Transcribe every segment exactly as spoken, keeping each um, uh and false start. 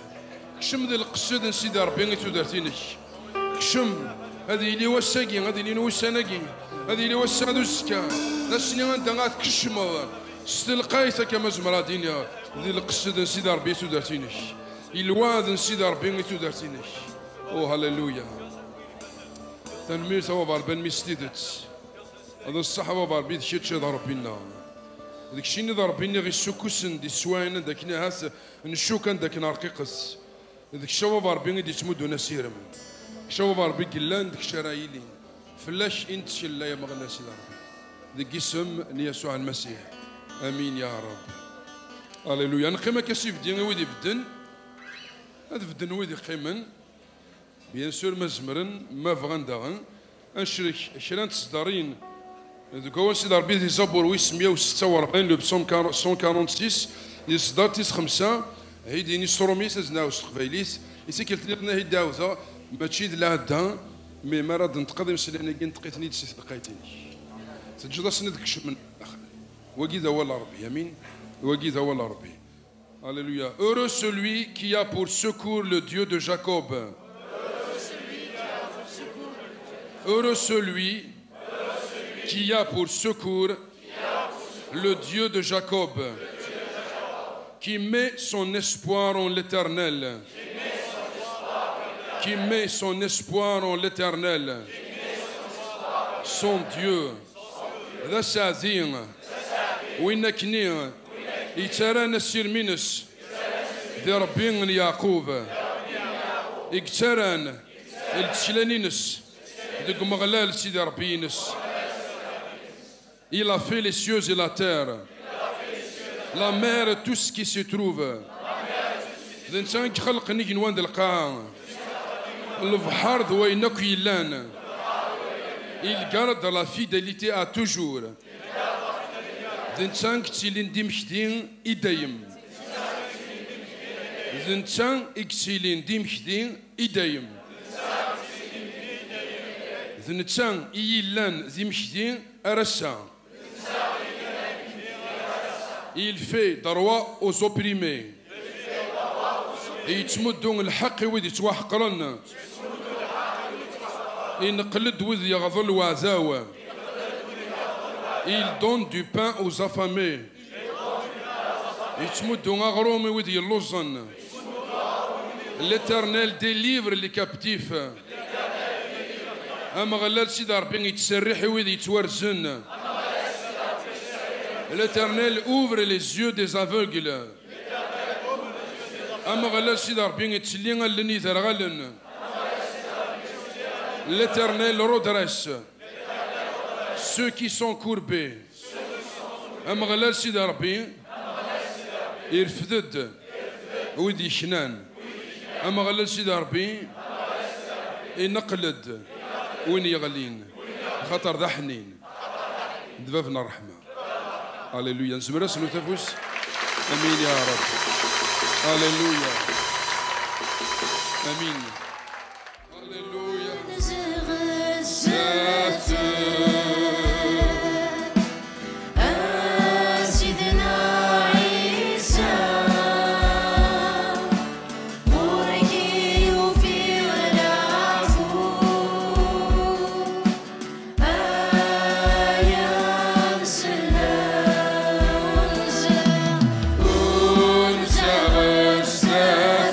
كشم ذي القصد سيدي ربي غي تودرتينك كشم هذه اللي وساقي هذه اللي وساناقي هذه اللي وسادو الزكا ذا السنين انت غاتكشم ستلقايتها كما زمرا دينيا ذي القصد سيدي ربي تودرتينك الواد سيدي ربي غي تودرتينك او هللويا تنمير سوا بن ميستيدت هذا الصحابه باربي شيت شي ربنا داك الشيء اللي ضربيني غير السكوسن دي السواين داك نهاس نشوكان داك نارقيقس داك الشوا باربي دي تمدو نسيرم شوا باربي قلان داك الشرايلين فلاش انت شلا يا مغنى سيدي ربي داك اسم يسوع المسيح امين يا رب هللويا نقيم كاسيف ديال ويدي بدن هذا بدن ويدي قيمن بيان سور ما زمرن ما فغان داغن انشرك شران تصدارين دوك هو سيدي ربي دي زبور ويس مية وستة وأربعين لو بسون مية وأربعة وستة يصدر تيس خمسة هيدي نستروميس زناوس تقبايليس يسكل تلقنا هي داوزا ماشي د لا دا مي مرض نتقدم مسلاني كي نتقيتني تسي ثقيتني تجد سند كشف من الاخر وكيدا هو ربي يمين وكيدا هو ربي Alléluia. Heureux celui qui a pour secours le Dieu de Jacob. Heureux celui qui a pour secours le Dieu de Jacob, qui met son espoir en l'Éternel, qui met son espoir en l'Éternel, son Dieu. ذا ساذين وينكني يتران السير مينس ذي ربين يعقوب يكتران التشلانينس ذي مغلال سيدي ربينس. Il a fait les cieux et la terre, la mer et tout ce qui se trouve. الإنسان كخلق نيجي نوان القاع البحر ذوينك يلان. Il garde la fidélité à toujours. الإنسان كتيلين ديم خدين إدايم. الإنسان كتيلين ديم خدين إدايم. الإنسان يلان ديم خدين أرسا. Il fait droit aux opprimés. يتمدون الحق ويد يتوحقرن. ينقلد ويد يغضل وعزاوة. Il donne du pain aux affamés. يتمدون أغروم ويد يلوزن. L'Éternel délivre les captifs. أما غلال سيدي ربي يتسرح ويد يتورزن. L'Éternel ouvre les yeux des aveugles. L'Éternel redresse ceux qui sont courbés. يرفض ويدي شنان. أما غلال سيدي ربي ينقلد وين يغلين خاطر ذا حنين دفافنا رحمة. Alléluia. نزمر اسمه تفوس. امين يا رب. Alléluia. امين. Alléluia. Yeah.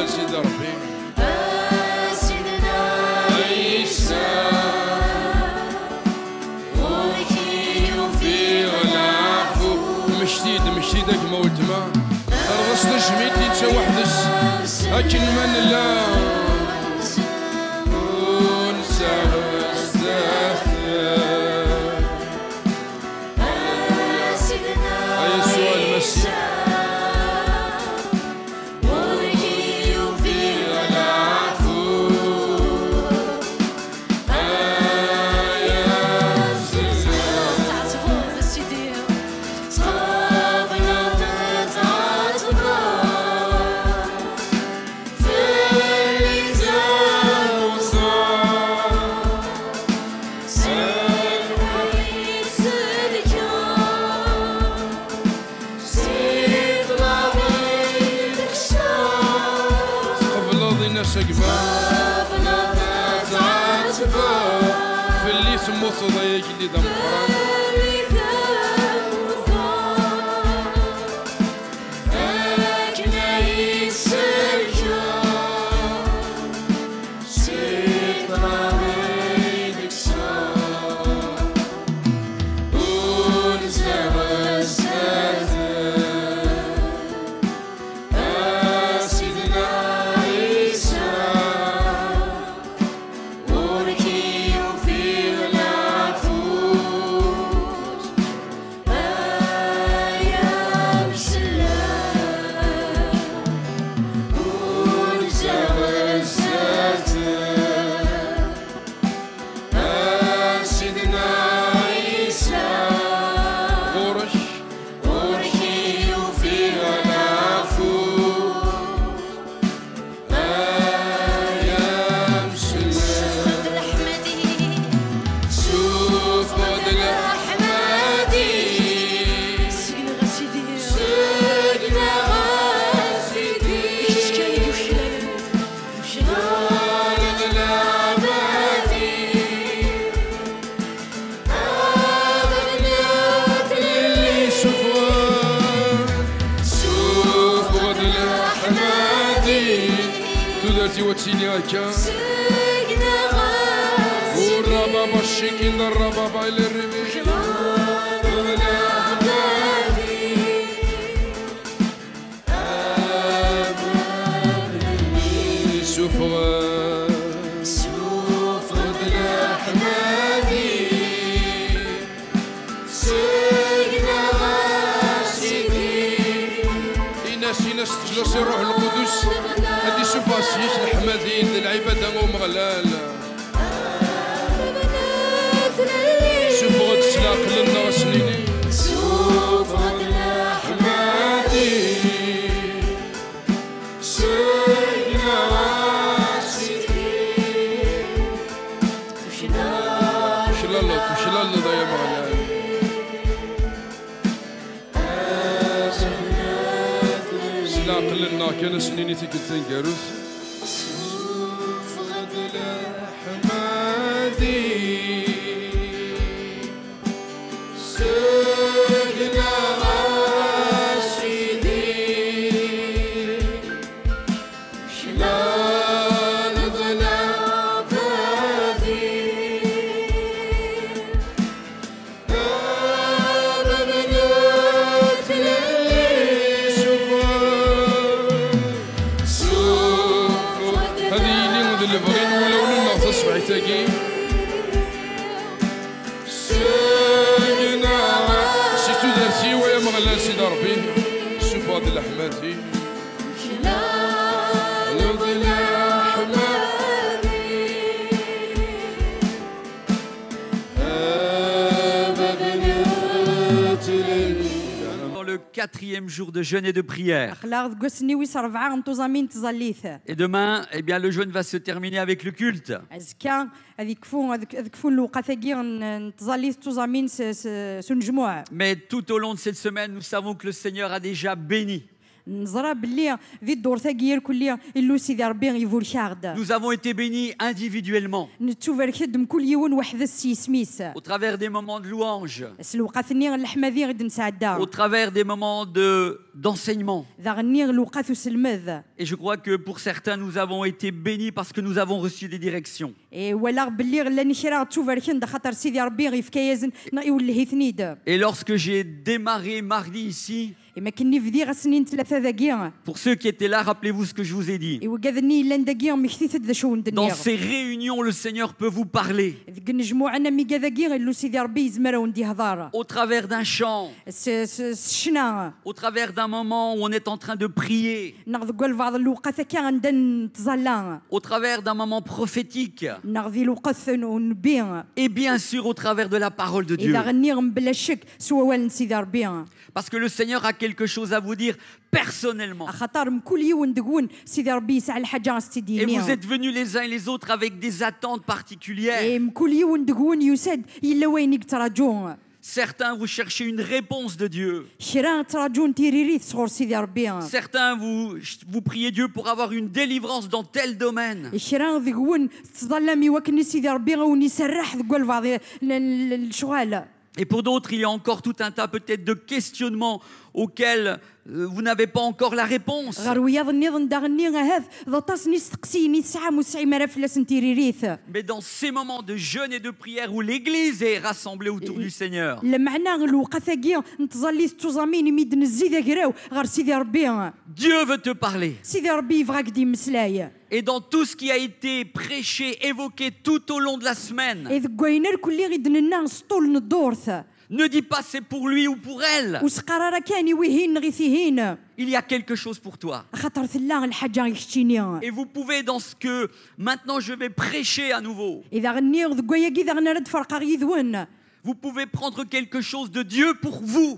سيدي ربي سيدنا عيسى مشتيد مشتيد اك مولتما رغص نجميت انت وحدس اكن من لا ونسى بزاف اي سؤال مسيح في اللي سمو صدايق اللي دم قران تودرتي وتسيني هكا والربابة الشيكين الربابة إلى الربيع سفغة سفغة الأحمدي سيدنا سيدي إناس إناس تجلس الروح القدس هادي سوباسيش الحمادين العبادة ومغلال سفغة تسلاق لنا سنيني سفغة الأحمدي شلال ضيا معنا سلاق لنا كان سنيني تيكل تنكاروس سفغة الأحمدي سيدنا سيدي شلال ضنا البغين ولو ننغص صبعتاكي سيدنا سيتو درسي ويا مغلا سيدي ربي سفغة الأحمدي Le quatrième jour de jeûne et de prière. Et demain, eh bien, le jeûne va se terminer avec le culte. Mais tout au long de cette semaine, nous savons que le Seigneur a déjà béni. نزرى باللي ذي الدور ثاقير كليا إلو سيدي ربي يفور شاغد. Nous avons été bénis individuellement نتوفر كدم كل يوم واحد السي سميس. au travers des moments de louange, الوقت نيغ الحمادي غد نسعدا. au travers des moments de d'enseignement. ذا غنيغ الوقت وسلمذ. Et je crois que pour certains, nous avons été bénis parce que nous avons reçu des directions. إيه ولا باللي غلا نشرا تشوفر كند خاطر سيدي ربي غيف كيازن يولي ثنيد. Et lorsque j'ai démarré mardi ici, إما كني في ذي غسنين ثلاثة ذاكيا. pour ceux qui étaient là, rappelez-vous ce que je vous ai dit. إيه وكذني لان ذاكيا مكثيث ذا شو ندنيا. Dans ces réunions, le Seigneur peut vous parler. ذك نجموعنا مي كذاكيا إلو سيدي ربي يزمرا وندي هضارة. Au travers d'un chant, الشنا. au travers d'un moment où on est en train de prier, ناخذ قول بعض الوقت كان عندنا نتزلان. au travers d'un moment prophétique, ناخذ الوقت ونبيع. et bien sûr au travers de la parole de Dieu. إذا غنيغم بلا شك سوا والن سيدي ربي. Parce que le Seigneur a quelque chose à vous dire personnellement. خاطر كل يوم ندقون سيدي ربي يسعى الحاجة Et استديني. vous êtes venus les uns et les autres avec des attentes particulières. إيه كل يوم ندقون يسد إلا وين تراجون. Certains, vous cherchez une réponse de Dieu. شرا تراجون تيريريت صغور سيدي ربي. Certains, vous, vous priez Dieu pour avoir une délivrance dans tel domaine. شرا ذقون تظلمي وكني سيدي ربي وني سرح ذقول بعض الشغال. Et pour d'autres, il y a encore tout un tas peut-être de questionnements auxquels euh, vous n'avez pas encore la réponse. Mais dans ces moments de jeûne et de prière où l'Église est rassemblée autour du Seigneur, Dieu veut te parler. Et dans tout ce qui a été prêché, évoqué tout au long de la semaine, ne dis pas c'est pour lui ou pour elle. Il y a quelque chose pour toi. Et vous pouvez, dans ce que maintenant je vais prêcher à nouveau, vous pouvez prendre quelque chose de Dieu pour vous,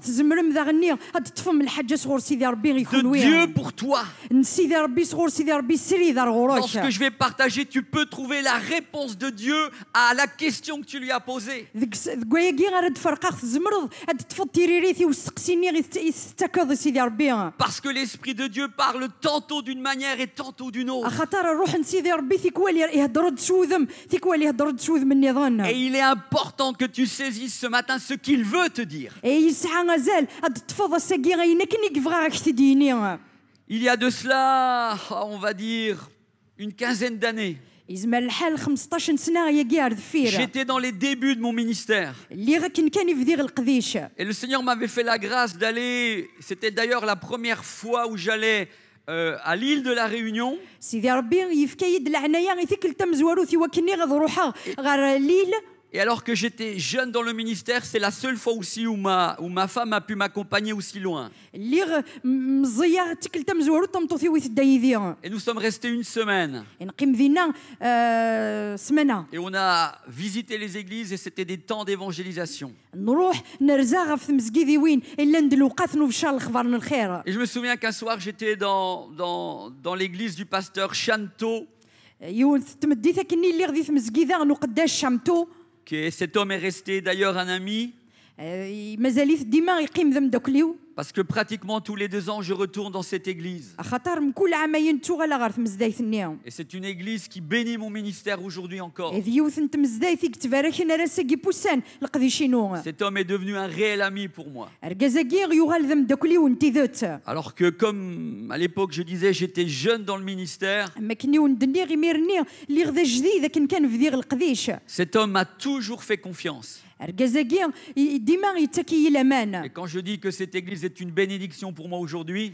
de Dieu pour toi. Dans ce que je vais partager, tu peux trouver la réponse de Dieu à la question que tu lui as posée. Parce que l'Esprit de Dieu parle tantôt d'une manière et tantôt d'une autre. Et il est important que tu saisisses ce matin ce qu'il veut te dire. Il y a de cela, on va dire, une quinzaine d'années, j'étais dans les débuts de mon ministère. Et le Seigneur m'avait fait la grâce d'aller, c'était d'ailleurs la première fois où j'allais euh, à l'île de la Réunion. Et alors que j'étais jeune dans le ministère, c'est la seule fois aussi où ma, où ma femme a pu m'accompagner aussi loin. Et nous sommes restés une semaine. Et on a visité les églises et c'était des temps d'évangélisation. Et je me souviens qu'un soir, j'étais dans, dans, dans l'église du pasteur Chanto. Que cet homme est resté d'ailleurs un ami. Parce que pratiquement tous les deux ans, je retourne dans cette église. Et c'est une église qui bénit mon ministère aujourd'hui encore. Cet homme est devenu un réel ami pour moi. Alors que comme à l'époque je disais, j'étais jeune dans le ministère, cet homme m'a toujours fait confiance. Et quand je dis que cette église est une bénédiction pour moi aujourd'hui,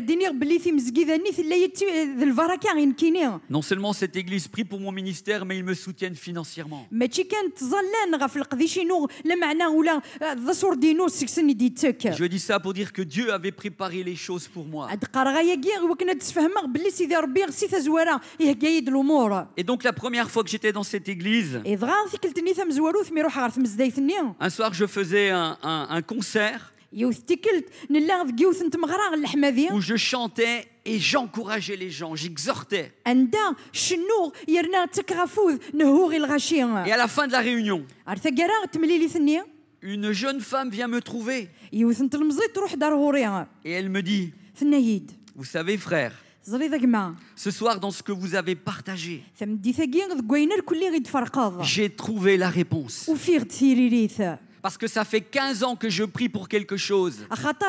non seulement cette église prie pour mon ministère, mais ils me soutiennent financièrement. Je dis ça pour dire que Dieu avait préparé les choses pour moi. Et donc la première fois que j'étais dans cette église, un soir, je faisais un, un, un concert où je chantais et j'encourageais les gens, j'exhortais. Et à la fin de la réunion, une jeune femme vient me trouver et elle me dit: Vous savez, frère, ce soir, dans ce que vous avez partagé, j'ai trouvé la réponse. Parce que ça fait quinze ans que je prie pour quelque chose.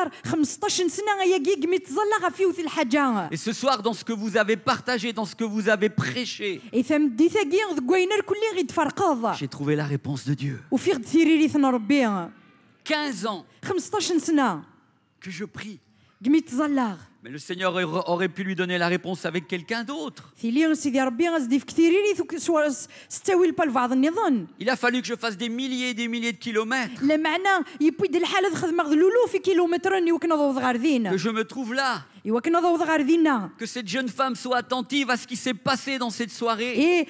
Et ce soir, dans ce que vous avez partagé, dans ce que vous avez prêché, j'ai trouvé la réponse de Dieu. quinze ans que je prie. Mais le Seigneur aurait pu lui donner la réponse avec quelqu'un d'autre. Il a fallu que je fasse des milliers et des milliers de kilomètres. Que je me trouve là. Que cette jeune femme soit attentive à ce qui s'est passé dans cette soirée. Et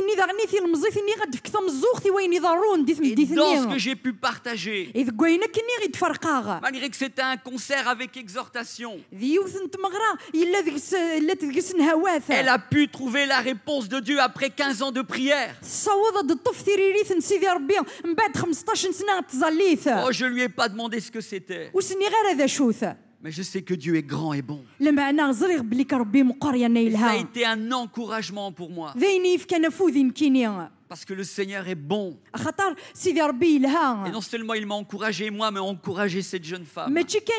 dans ce que j'ai pu partager. Malgré que c'était un concert avec exhortation. Elle a pu trouver la réponse de Dieu après quinze ans de prière. Oh, je lui ai pas demandé ce que c'était. Mais je sais que Dieu est grand et bon. Ça a été un encouragement pour moi. Parce que le Seigneur est bon. Et non seulement il m'a encouragé moi, mais encouragé cette jeune femme.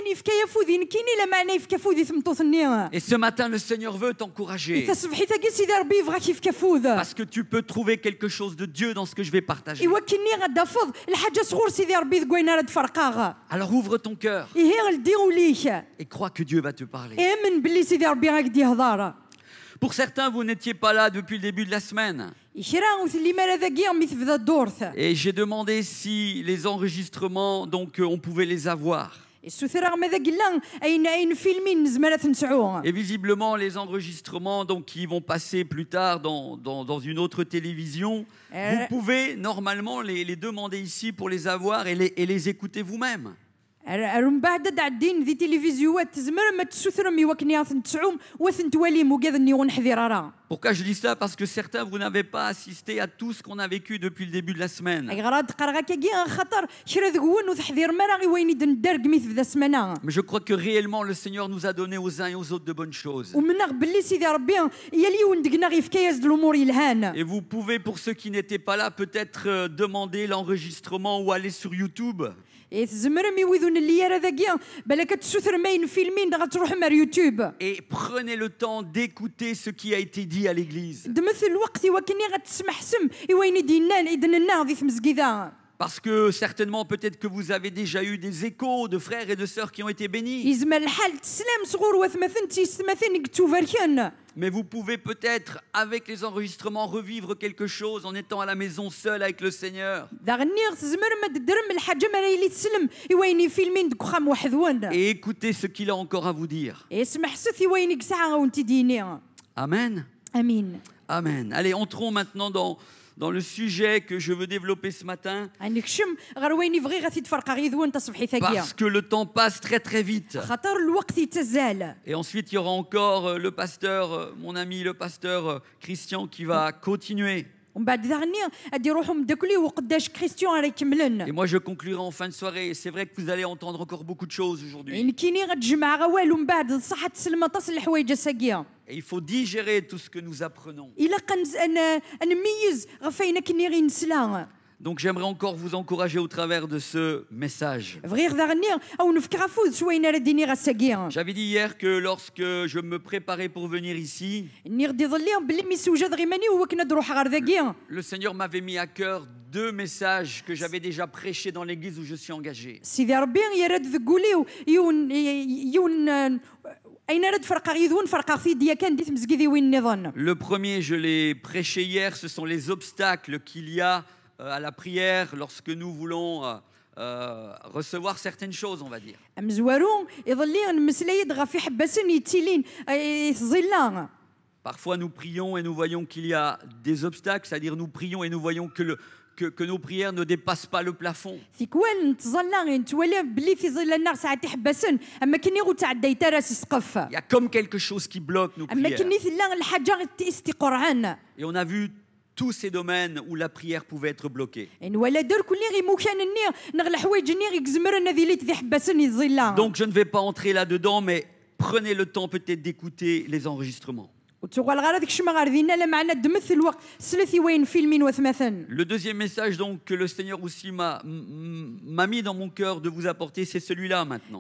Et ce matin, le Seigneur veut t'encourager. Parce que tu peux trouver quelque chose de Dieu dans ce que je vais partager. Alors ouvre ton cœur et crois que Dieu va te parler. Pour certains, vous n'étiez pas là depuis le début de la semaine. Et j'ai demandé si les enregistrements, donc, on pouvait les avoir. Et visiblement, les enregistrements donc, qui vont passer plus tard dans, dans, dans une autre télévision, vous pouvez normalement les, les demander ici pour les avoir et les, et les écouter vous-même. Pourquoi je dis ça? Parce que certains, vous n'avez pas assisté à tout ce qu'on a vécu depuis le début de la semaine. Mais je crois que réellement le Seigneur nous a donné aux uns et aux autres de bonnes choses. Et vous pouvez, pour ceux qui n'étaient pas là, peut-être demander l'enregistrement ou aller sur YouTube. Et prenez le temps d'écouter ce qui a été dit à l'église. Parce que certainement, peut-être que vous avez déjà eu des échos de frères et de sœurs qui ont été bénis. Mais vous pouvez peut-être, avec les enregistrements, revivre quelque chose en étant à la maison seul avec le Seigneur. Et écoutez ce qu'il a encore à vous dire. Amen. Amen. Amen. Allez, entrons maintenant dans... dans le sujet que je veux développer ce matin. Parce que le temps passe très très vite. Et ensuite, il y aura encore le pasteur, mon ami le pasteur Christian, qui va continuer. Et moi, je conclurai en fin de soirée. C'est vrai que vous allez entendre encore beaucoup de choses aujourd'hui. Et il faut digérer tout ce que nous apprenons. Donc j'aimerais encore vous encourager au travers de ce message. J'avais dit hier que lorsque je me préparais pour venir ici, le Seigneur m'avait mis à cœur deux messages que j'avais déjà prêchés dans l'église où je suis engagé. Le premier, je l'ai prêché hier, ce sont les obstacles qu'il y a à la prière lorsque nous voulons euh, euh, recevoir certaines choses, on va dire. Parfois nous prions et nous voyons qu'il y a des obstacles, c'est-à-dire nous prions et nous voyons que, le, que, que nos prières ne dépassent pas le plafond. Il y a comme quelque chose qui bloque nos prières. Et on a vu tous ces domaines où la prière pouvait être bloquée. Donc je ne vais pas entrer là-dedans, mais prenez le temps peut-être d'écouter les enregistrements. Le deuxième message donc que le Seigneur aussi m'a m'a mis dans mon cœur de vous apporter, c'est celui-là maintenant.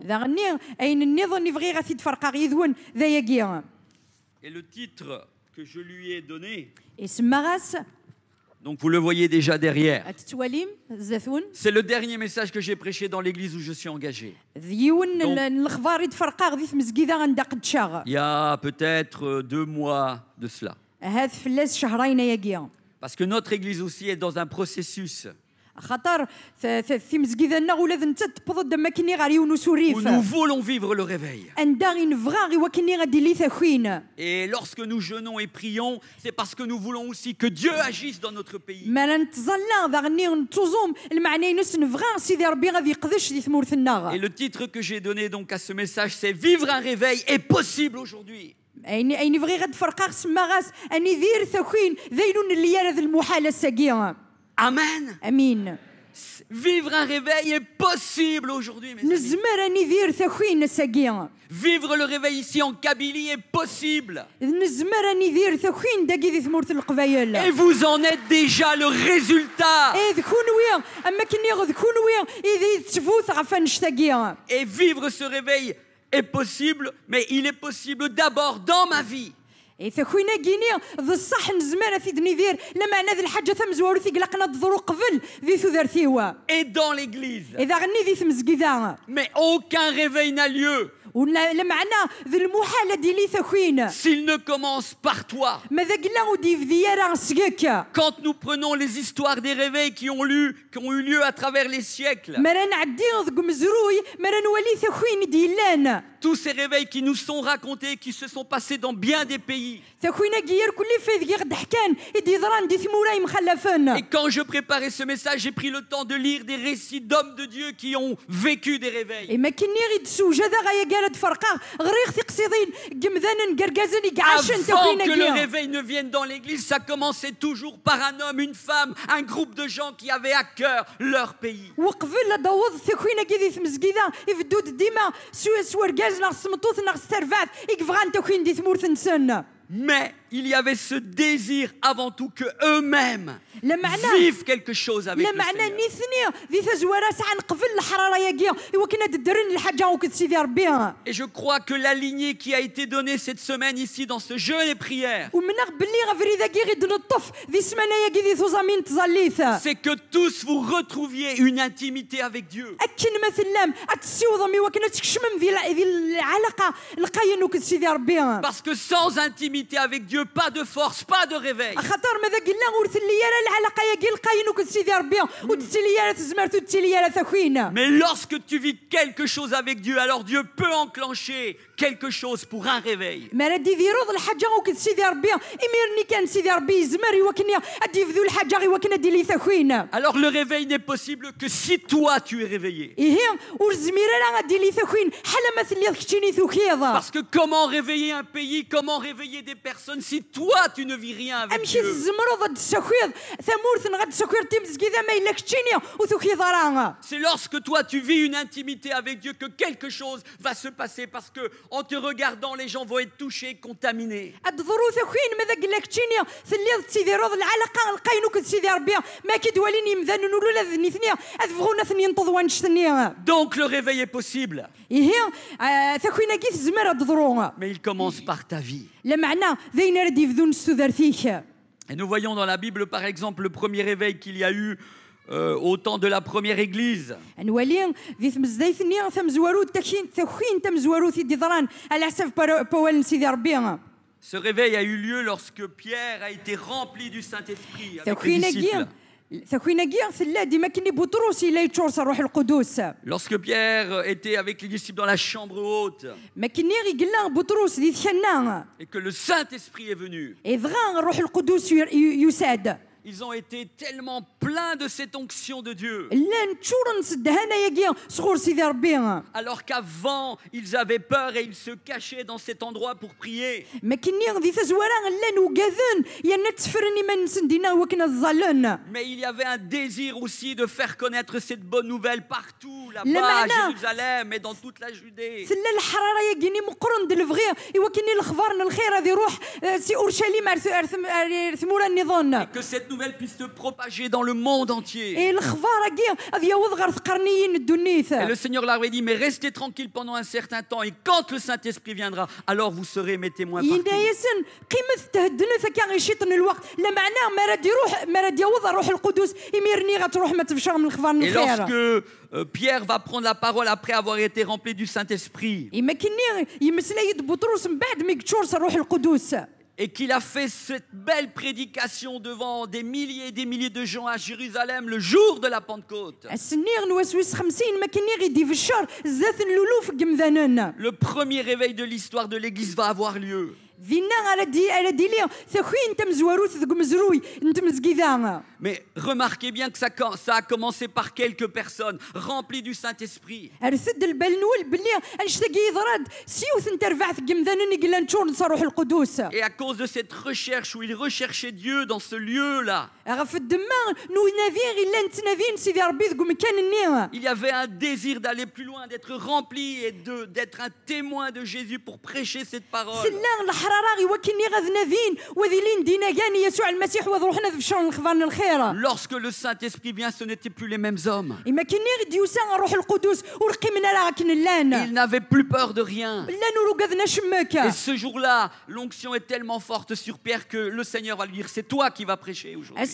Et le titre que je lui ai donné, donc vous le voyez déjà derrière, c'est le dernier message que j'ai prêché dans l'église où je suis engagé. Donc, il y a peut-être deux mois de cela. Parce que notre église aussi est dans un processus où nous voulons vivre le réveil. Et lorsque nous jeûnons et prions, c'est parce que nous voulons aussi que Dieu agisse dans notre pays. Et le titre que j'ai donné donc à ce message, c'est « Vivre un réveil est possible aujourd'hui ». Amen. Amen. Vivre un réveil est possible aujourd'hui, mes amis. Vivre le réveil ici en Kabylie est possible. Et vous en êtes déjà le résultat. Et vivre ce réveil est possible, mais il est possible d'abord dans ma vie. Et dans l'église. Mais aucun réveil n'a lieu s'il ne commence par toi. Quand nous prenons les histoires des réveils qui ont, lu, qui ont eu lieu à travers les siècles, tous ces réveils qui nous sont racontés, qui se sont passés dans bien des pays. Et quand je préparais ce message, j'ai pris le temps de lire des récits d'hommes de Dieu qui ont vécu des réveils. Avant que le réveil ne vienne dans l'église, ça commençait toujours par un homme, une femme, un groupe de gens qui avaient à cœur leur pays. Mais il y avait ce désir avant tout que eux-mêmes vivent quelque chose avec le Seigneur. Et je crois que la lignée qui a été donnée cette semaine ici dans ce jeûne et prière, c'est que tous vous retrouviez une intimité avec Dieu. Parce que sans intimité avec Dieu, pas de force, pas de réveil. Mais lorsque tu vis quelque chose avec Dieu, alors Dieu peut enclencher quelque chose pour un réveil. Alors le réveil n'est possible que si toi tu es réveillé. Parce que comment réveiller un pays, comment réveiller des personnes si toi tu ne vis rien avec Dieu? C'est lorsque toi tu vis une intimité avec Dieu que quelque chose va se passer, parce que en te regardant les gens vont être touchés, contaminés. Donc le réveil est possible. Mais il commence par ta vie. Et nous voyons dans la Bible, par exemple, le premier réveil qu'il y a eu euh, au temps de la première église. Ce réveil a eu lieu lorsque Pierre a été rempli du Saint-Esprit avec les disciples. Lorsque Pierre était avec les disciples dans la chambre haute et que le Saint-Esprit est venu, ils ont été tellement pleins de cette onction de Dieu. Alors qu'avant, ils avaient peur et ils se cachaient dans cet endroit pour prier. Mais il y avait un désir aussi de faire connaître cette bonne nouvelle partout, là-bas, à Jérusalem et dans toute la Judée. Et que cette nouvelle puisse se propager dans le monde entier. Et le Seigneur leur avait dit, mais restez tranquille pendant un certain temps, et quand le Saint-Esprit viendra, alors vous serez mes témoins partout. Et lorsque euh, Pierre va prendre la parole après avoir été rempli du Saint-Esprit, et qu'il a fait cette belle prédication devant des milliers et des milliers de gens à Jérusalem le jour de la Pentecôte. Le premier réveil de l'histoire de l'Église va avoir lieu. Mais remarquez bien que ça, ça a commencé par quelques personnes remplies du Saint-Esprit. Et à cause de cette recherche où ils recherchaient Dieu dans ce lieu-là, il y avait un désir d'aller plus loin, d'être rempli et de, d'être un témoin de Jésus pour prêcher cette parole. Lorsque le Saint-Esprit vient, ce n'étaient plus les mêmes hommes. Ils n'avaient plus peur de rien. Et ce jour-là, l'onction est tellement forte sur Pierre que le Seigneur va lui dire, c'est toi qui vas prêcher aujourd'hui.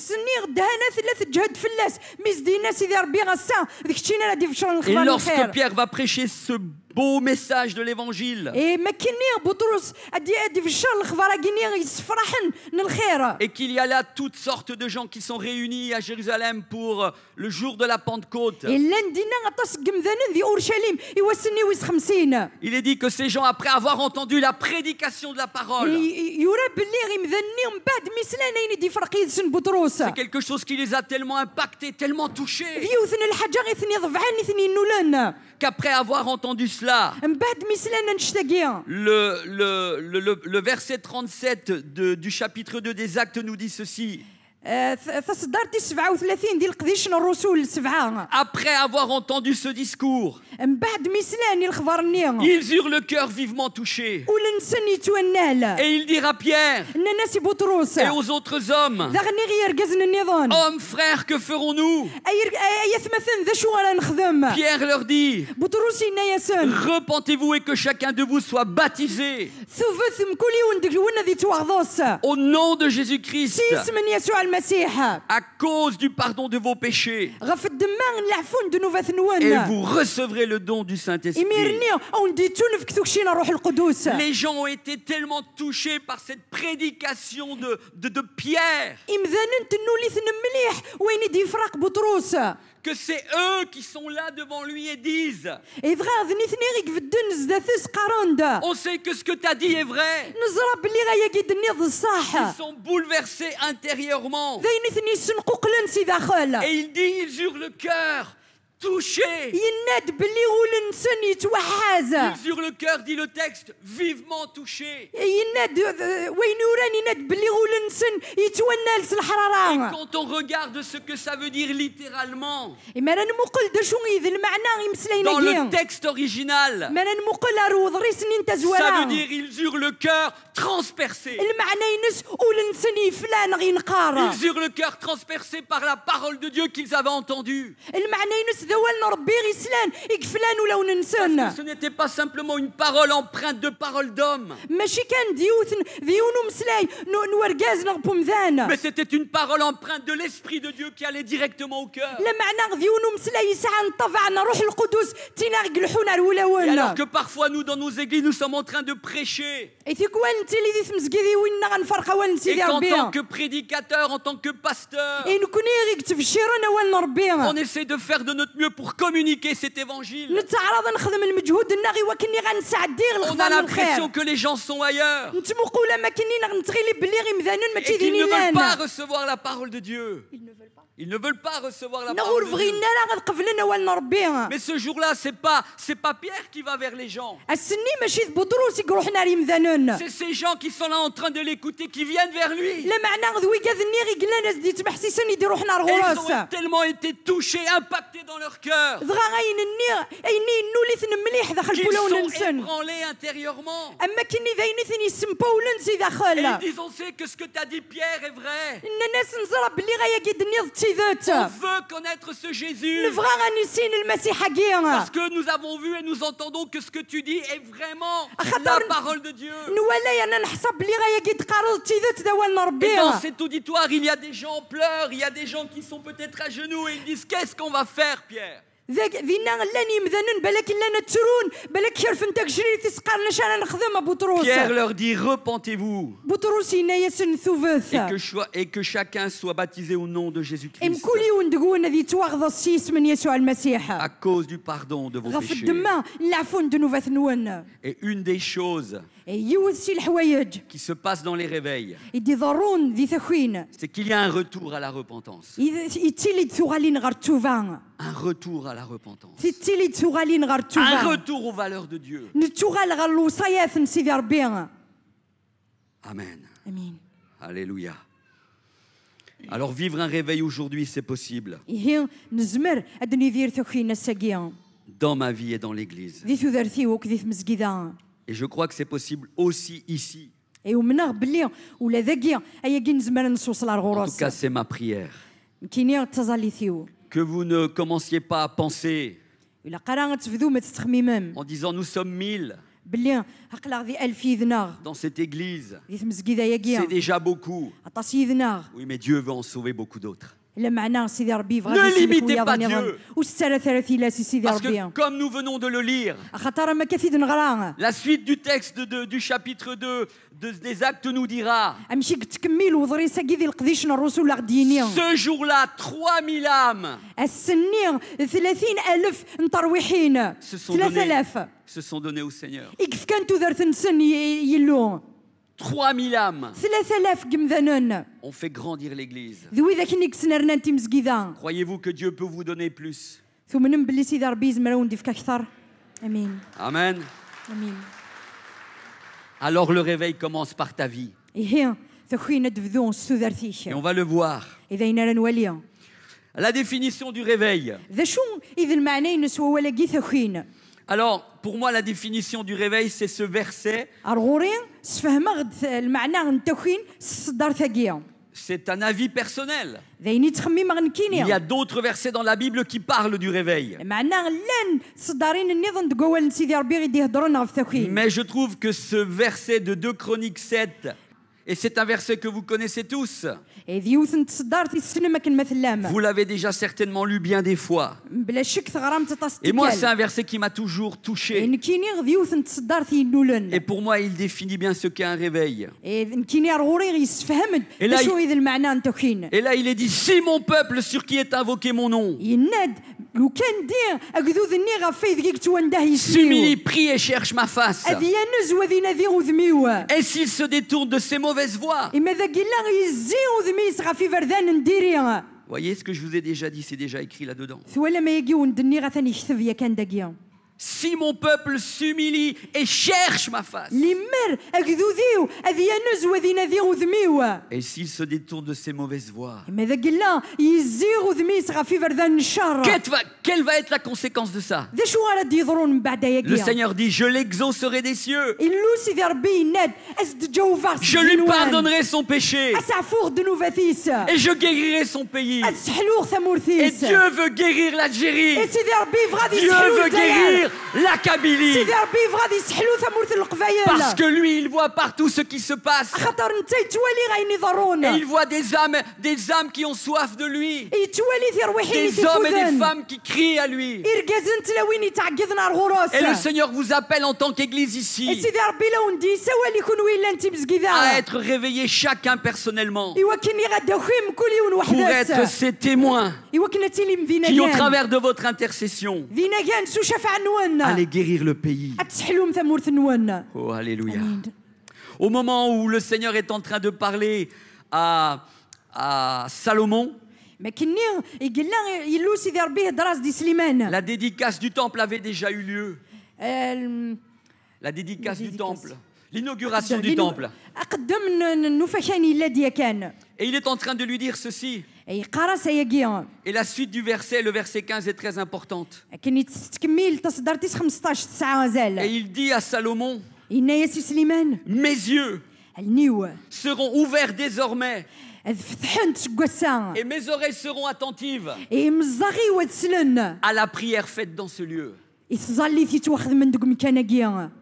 Et lorsque Pierre va prêcher ce beau message de l'évangile, et qu'il y a là toutes sortes de gens qui sont réunis à Jérusalem pour le jour de la Pentecôte, il est dit que ces gens, après avoir entendu la prédication de la parole, c'est quelque chose qui les a tellement impactés, tellement touchés, qu'après avoir entendu cela, le, le, le, le verset trente-sept de, du chapitre deux des Actes nous dit ceci. Après avoir entendu ce discours, ils eurent le cœur vivement touché. Et il dira à Pierre et aux autres hommes, hommes, frères, que ferons-nous? Pierre leur dit, repentez-vous et que chacun de vous soit baptisé au nom de Jésus-Christ, à cause du pardon de vos péchés, et vous recevrez le don du Saint-Esprit. Les gens ont été tellement touchés par cette prédication de, de, de Pierre que c'est eux qui sont là devant lui et disent, on sait que ce que tu as dit est vrai. Ils sont bouleversés intérieurement. Et il dit, ils eurent le cœur touché. Ils eurent le cœur, dit le texte, vivement touché. Et quand on regarde ce que ça veut dire littéralement, dans le texte original, ça veut dire ils eurent le cœur transpercé. Ils eurent le cœur transpercé par la parole de Dieu qu'ils avaient entendue. Ce n'était pas simplement une parole empreinte de parole d'homme, mais c'était une parole empreinte de l'Esprit de Dieu qui allait directement au cœur. Et alors que parfois nous dans nos églises nous sommes en train de prêcher, et qu'en tant que prédicateur, en tant que pasteur, on essaie de faire de notre mieux pour communiquer cet évangile. نتعرض نخدم المجهود ناغي وكني غنساعد On a الخدام l'impression الخير que les gens sont ailleurs نتمقوا لا ما كنين غنتغيلي بلي غير مذانون ما et qu'ils تيديني ne veulent pas لنا recevoir la parole de Dieu. Ils ne veulent pas recevoir la نغور parole de Dieu. بغينا لا غتقبلنا ولا ربي Mais ce jour-là, c'est pas, c'est pas Pierre qui va vers les gens. السني ماشي بطروس يروح ناري مذانون C'est ces gens qui sont là en train de l'écouter, qui viennent vers lui. لا معنى غدوي كذني غي قلنا ناس دي تبحسيسن يديروا حنا Et ils رغوراس ont tellement été touchés, impactés dans leur cœur, دغا غاينني ايني نوليث مليح داخل qu'ils بولا sont وننسن ébranlés intérieurement. اما كني ذاينيثني يسمبو ولنسي Et داخل ils disent, on sait que ce que t'as dit Pierre est vrai. ان الناس نزرب بلي غايا كيدني تيذات On veut connaître ce Jésus. نبغى غنسين المسيح حقيقة Parce que nous avons vu et nous entendons que ce que tu dis est vraiment la parole de Dieu. نولا انا نحسب بلي غايا كيتقارض تيذات دوالنا Et ربي dans cet auditoire, il y a des gens en pleurs, il y a des gens qui sont peut-être à genoux et ils disent, qu'est-ce qu'on va faire, Pierre? ذاك فينا لاني مذنن بالك لنا ترون بالك كيرف انت كشري تسقار نشان نخدم بطروس Pierre leur dit, repentez-vous بطروس هنايا سن ثوبث et que, cho- et que chacun soit baptisé au nom de Jésus-Christ ام كولي وندقون ذي تواغض السيس من يسوع المسيح à cause du pardon de vos غف péchés. الدماء العفو ذنوبات نون Et une des choses يوسي الحوايج qui se passe dans les réveils, يدي ضرون ذي ثخوين c'est qu'il y a un retour à la repentance. يتيلي ثغالين غير توفان Un retour à la repentance. يتيلي ثغالين غير Un توفان retour aux valeurs de Dieu. نتوغال غير الوصايات نسيدي ربي Amen. امين Alléluia. Alors vivre un réveil aujourd'hui, c'est possible. هي نزمر ادني دير ثخوين الساقيه Dans ma vie et dans l'église. ذي ثوذرتي وكذي في مسجدة Et je crois que c'est possible aussi ici. اي ومنغ بلي ولا ذاكيا ايا كي نزمر نصوص على En tout الغراس cas, c'est ma prière. كيني تزالي ثيو Que vous ne commenciez pas à penser الا قرا تفذو ما تتخميمم en disant nous sommes mille بلي عقلا ذي ألف يذناغ dans cette église. ذي في مسجدة يا C'est كيا déjà beaucoup. عطاس يذناغ Oui, mais Dieu veut en sauver beaucoup d'autres. لا معناه سيدي ربي Ne limitez pas Dieu. وسترى ثلاثي لا سيدي Parce que ربي comme nous venons de le lire, خاطر ما كثير نغرا la suite du texte de- du chapitre deux de- des actes nous dira, امشي تكمل وضريسا كي ذي القديش الرسول غديني ce jour-là, trois mille âmes السني ثلاثين ألف نطروحين se sont ثلاثة données, آلاف se sont données au Seigneur. إكف كانتو ذرت نسن ي- يلو trois mille âmes ثلاثة آلاف قمذنون ont fait grandir l'Église. ذوي ذاك نيك سنرنا انتي مسكيدا Croyez-vous que Dieu peut vous donner plus? ثم نبلي سيدي ربي زمراو نديفك أكثر امين Amen. امين Alors le réveil commence par ta vie. هي ثخوينا دفذون ستو Et ذرتيش on va le voir. إذا ينرى نوليا La définition du réveil. ذا شو إذا المعنى ينسوا ولا جي ثخوين Alors, pour moi, la définition du réveil, c'est ce verset. أرغورين سفهمة غد المعنى نتخوين صدار ثقيا C'est un avis personnel. ذايني تخمي Il y مغنكيني a d'autres versets dans la Bible qui parlent du réveil. معنى لان صدارين النظام تقول سيدي ربي غيدي يهضرون في ثخوين Mais je trouve que ce verset de deux Chroniques sept, et c'est un verset que vous connaissez tous, إذا يوثن تصدار في السينما كنمثل لام vous l'avez déjà certainement lu bien des fois. بلا شك ثغرام Et moi, c'est تتصدق un verset qui m'a toujours touché. نكيني غدي يوثن تصدار في نولن Et pour moi, il définit bien ce qu'est un réveil. نكيني أرغورين غيسفهم Et là, شو إذا المعنى نتخوين Et là, il est dit, si mon peuple sur qui est invoqué mon nom يناد لو كان دير أقذوذ الني غفايد كيك توانده s'humilie, يسميو prie et cherche ma face, أذي نزوى ذي نذي وذميو et s'il se détourne de ses mauvaises voies. إما ذا قلا يزي وذميس غفي فردان نديري Voyez ce que je vous ai déjà dit, c'est déjà écrit là-dedans. ثوالا ما يجي وندني غثاني يكتب يا كان داقيا Si mon peuple s'humilie et cherche ma face, لمر أقذوذيو أذي نزوى ذي نذي وذميو et s'il se détourne de ses mauvaises voies, إما ذا قلا يزي وذميس غفي فردان الشر quelle va, quelle va être la conséquence de ça? ذا شو غارد يضرون من بعد Le ياقيا Seigneur dit, je l'exaucerai des cieux, إلو سيدي ربي يناد أسد جوفا je lui pardonnerai son péché, أسعفوغ دنوفاثيس et je guérirai son pays. أسحلوغ Et ثمورثيس Dieu veut guérir l'Algérie. سيدي ربي فغادي Dieu يسحلو veut الجزائر guérir la Kabylie. سيدي ربي غادي يسحلوا ثمورة القبايل. Parce que lui, il voit partout ce qui se passe. خاطر انت يتوالي غاين يضرون. Et il voit des âmes, des âmes qui ont soif de lui. يتوالي في روحين Des hommes et des يتفوذن. femmes qui crient à lui. يرقزن تلاوين يتعقدن على الغروس. Et le Seigneur vous appelle en tant qu'Église ici سيدي ربي لو ندي سوا اللي يكون ويلا انت بزكيدا. à être réveillés chacun personnellement إوا كني غادا خويم كل يوم pour être وحدة. ces témoins إوا كنا تيلي مدينة qui, au كان. travers de votre intercession, فينا كان سو شفع نوان. allez guérir le pays. أتسحلوم ثمورة نوان. Oh, alléluia. Au moment où le Seigneur est en train de parler à, à Salomon, ما كني يقول لنا يلو سيدي ربي هضراس دي سليمان. la dédicace du temple avait déjà eu lieu. آه، La dédicace La du dédicace. temple, l'inauguration du لأنه temple. أقدم النفخاني الذي كان. Et il est en train de lui dire ceci. أي قرا سيجي. Et la suite du verset, le verset quinze, est très importante. كني تكمل تصدر تيس خمسطاش تسعة Et مازال. il dit à Salomon, إنا يا سي سليمان. mes yeux النيو. seront ouverts désormais فتحنت قسان. et mes oreilles seront attentives إي مزاغي وتسلن. à la prière faite dans ce lieu. يتظلي تيتواخذ من دوك مكانكيا.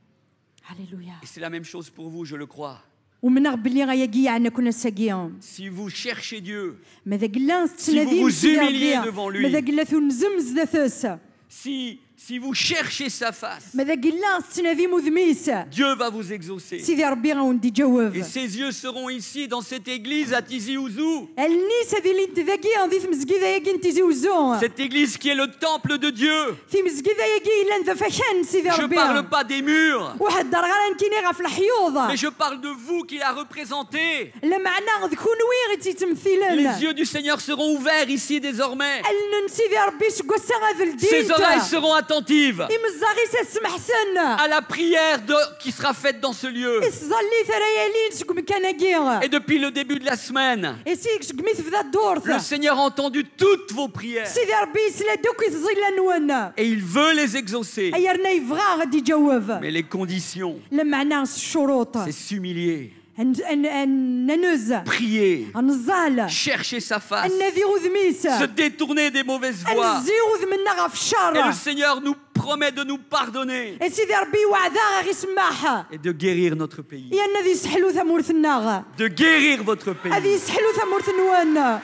هللويا. Et c'est la même chose pour vous, je le crois. ومن ربي غايا عنا كنا ساقيا. Si vous cherchez Dieu, ماذا قلنا Si vous vous humiliez devant lui. ماذا قلنا ثنزمز ذاثوس. si, si vous cherchez sa face, ماذا قلنا تنادي مذميس. Dieu va vous exaucer. سيدي ربي غاوندي Et جواب. ses yeux seront ici, dans cette église à Tizi Ouzou. النيس هذه اللي انت ذاكي غادي في مسكيده ياكي انت زوزو. Cette église qui est le temple de Dieu. في مسكيده ياكي الا ذا فشان سيدي Je ne ربي. parle pas des murs, واحد دار غير كيني غا في الحيوض. mais je parle de vous qui la représentez. لا معنى ذكون وين غادي تمثيلن. Les yeux du Seigneur seront ouverts ici désormais. الن سيدي ربي سكوسا غادي الدين. Ses oreilles seront attentives يمزاغي ساسمح سن. à la prière de, qui sera faite dans ce lieu. يصلي ثريالين سكو مكانكيا. Et depuis le début de la semaine, يسيك سكميت في ذا الدور. le Seigneur a entendu toutes vos prières سيدي ربي يسلا دوك يتزيلا نوانا. et il veut les exaucer. ايرنا يبغى غادي يجاوب. Mais les conditions, لا معنى الشروط. c'est s'humilier, ان ان ان ننوز. prier, نزال. chercher sa face, النبي غذميس. se détourner des mauvaises voies. الزيوذ منا غا في Et le الشر. Seigneur nous promet de nous pardonner سيدي ربي وعدا غي يسمح. et de guérir notre pays. يا النبي يسحلو ثمورث الناغ. De guérir votre هذه pays. يسحلو ثمورث نوان.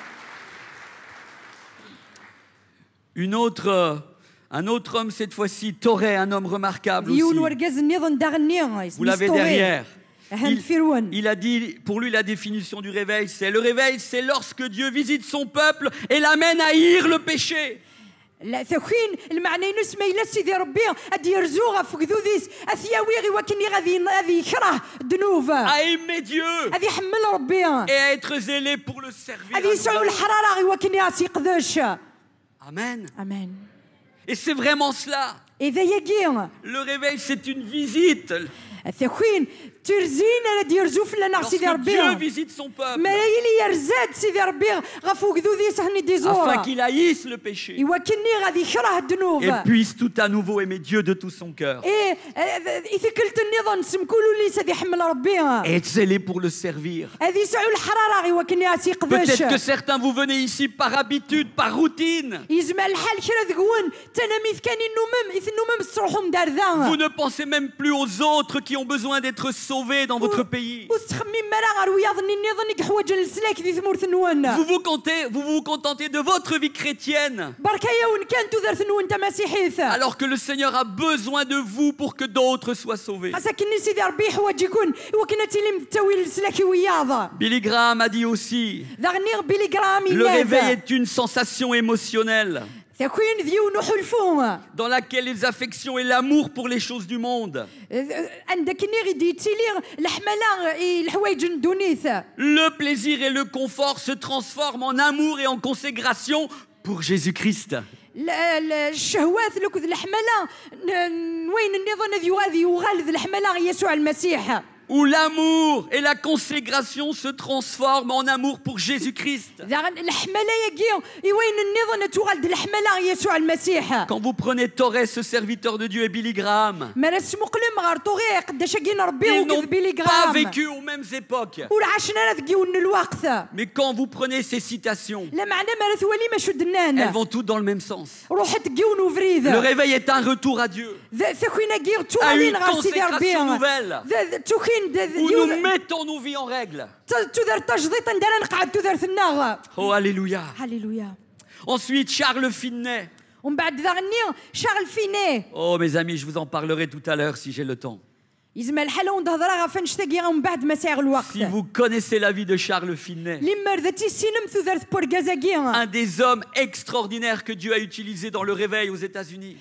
Une autre, euh, un autre homme, cette fois-ci, Toré, un homme remarquable يون aussi. ورقاز النظام داغني. Vous l'avez derrière. هند فيرون. Il a dit, pour lui, la définition du réveil, c'est le réveil, c'est lorsque Dieu visite son peuple et l'amène à haïr le péché. لا ثخين المعنى نسمى إلى سيدي ربي أدي يرزوغ في كذوذيس أثياوي غي وكني غادي غادي يكره ذنوب. À aimer Dieu غادي يحمل ربي. et à être zélé pour le servir. غادي يسعو الحرارة غي وكني غادي يقدش. Amen. أمان. Et c'est vraiment cela. إذا يجي. Le réveil, c'est une visite. ثخين ترزين غادي يرزو في لنا سيدي Lorsque Dieu ربي. visite son peuple, ما يلي يرزاد سيدي ربي غفوق ذوذيس هني دي afin زورا. qu'il haïsse le péché إوا كني غادي يكره الذنوب. et puisse tout à nouveau aimer Dieu de tout son cœur إيه إذا كلت النظام سمكولو لي سادي يحمل ربي. et être zélé pour le servir. هذه يسعو الحرارة غي وكني غادي يقدش. Peut-être que certains, vous venez ici par habitude, par routine. يزمع الحال كرا ذكون تناميث كان النمم إذ النمم تروحوا Vous مدارذا. ne pensez même plus aux autres qui ont besoin d'être sauvés dans votre pays. وتخمم مرا غير وياضني النظام حوايج السلاك ذي ثمورث نوان. Vous vous contentez, vous vous contentez de votre vie chrétienne, بركايا وين كان تدرث نوان تا مسيحيث. alors que le Seigneur a besoin de vous pour que d'autres soient sauvés. خاصك سيدي ربي حوايج يكون وكنا تيلم التاويل السلاكي وياض. Billy Graham a dit aussi, ذا غني بيلي جرام le réveil يناد. est une sensation émotionnelle ثكوين ذيو نحلفون. dans laquelle les affections et l'amour pour les choses du monde, عندك ني غيدي تيلي الحملة الحوايج ندونيث. le plaisir et le confort se transforment en amour et en consécration pour Jésus-Christ. الشهوات لوك الحملة وين النظام ذي غادي يغالذ الحملة يسوع المسيح. où l'amour et la consécration se transforment en amour pour Jésus-Christ. Quand vous prenez Torres, ce serviteur de Dieu, et Billy Graham, ils n'ont pas vécu aux mêmes époques. Mais quand vous prenez ces citations, elles vont toutes dans le même sens. Le réveil est un retour à Dieu, à une consécration nouvelle, où nous mettons nos vies en règle. Oh, alléluia. Ensuite, Charles Finney. Oh, mes amis, je vous en parlerai tout à l'heure si j'ai le temps. Si vous connaissez la vie de Charles Finney, un des hommes extraordinaires que Dieu a utilisé dans le réveil aux États-Unis.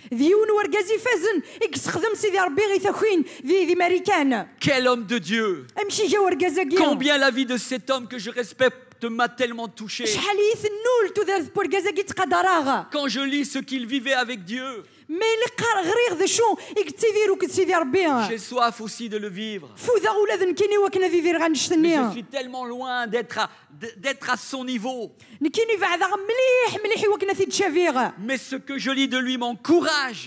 Quel homme de Dieu! Combien la vie de cet homme que je respecte m'a tellement touché. Quand je lis ce qu'il vivait avec Dieu, j'ai soif aussi de le vivre. Mais je suis tellement loin d'être à, d'être à son niveau. Mais ce que je lis de lui m'encourage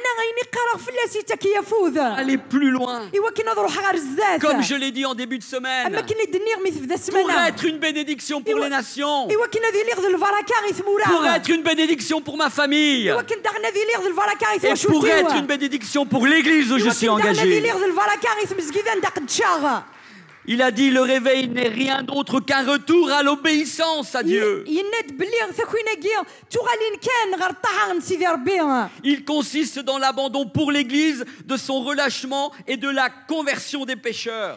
à aller plus loin. Comme je l'ai dit en début de semaine, pour être une bénédiction pour les nations, pour être une bénédiction pour ma famille, et pour être une bénédiction pour l'église où je suis engagé. Il a dit le réveil n'est rien d'autre qu'un retour à l'obéissance à Dieu. Il consiste dans l'abandon pour l'église de son relâchement et de la conversion des pécheurs.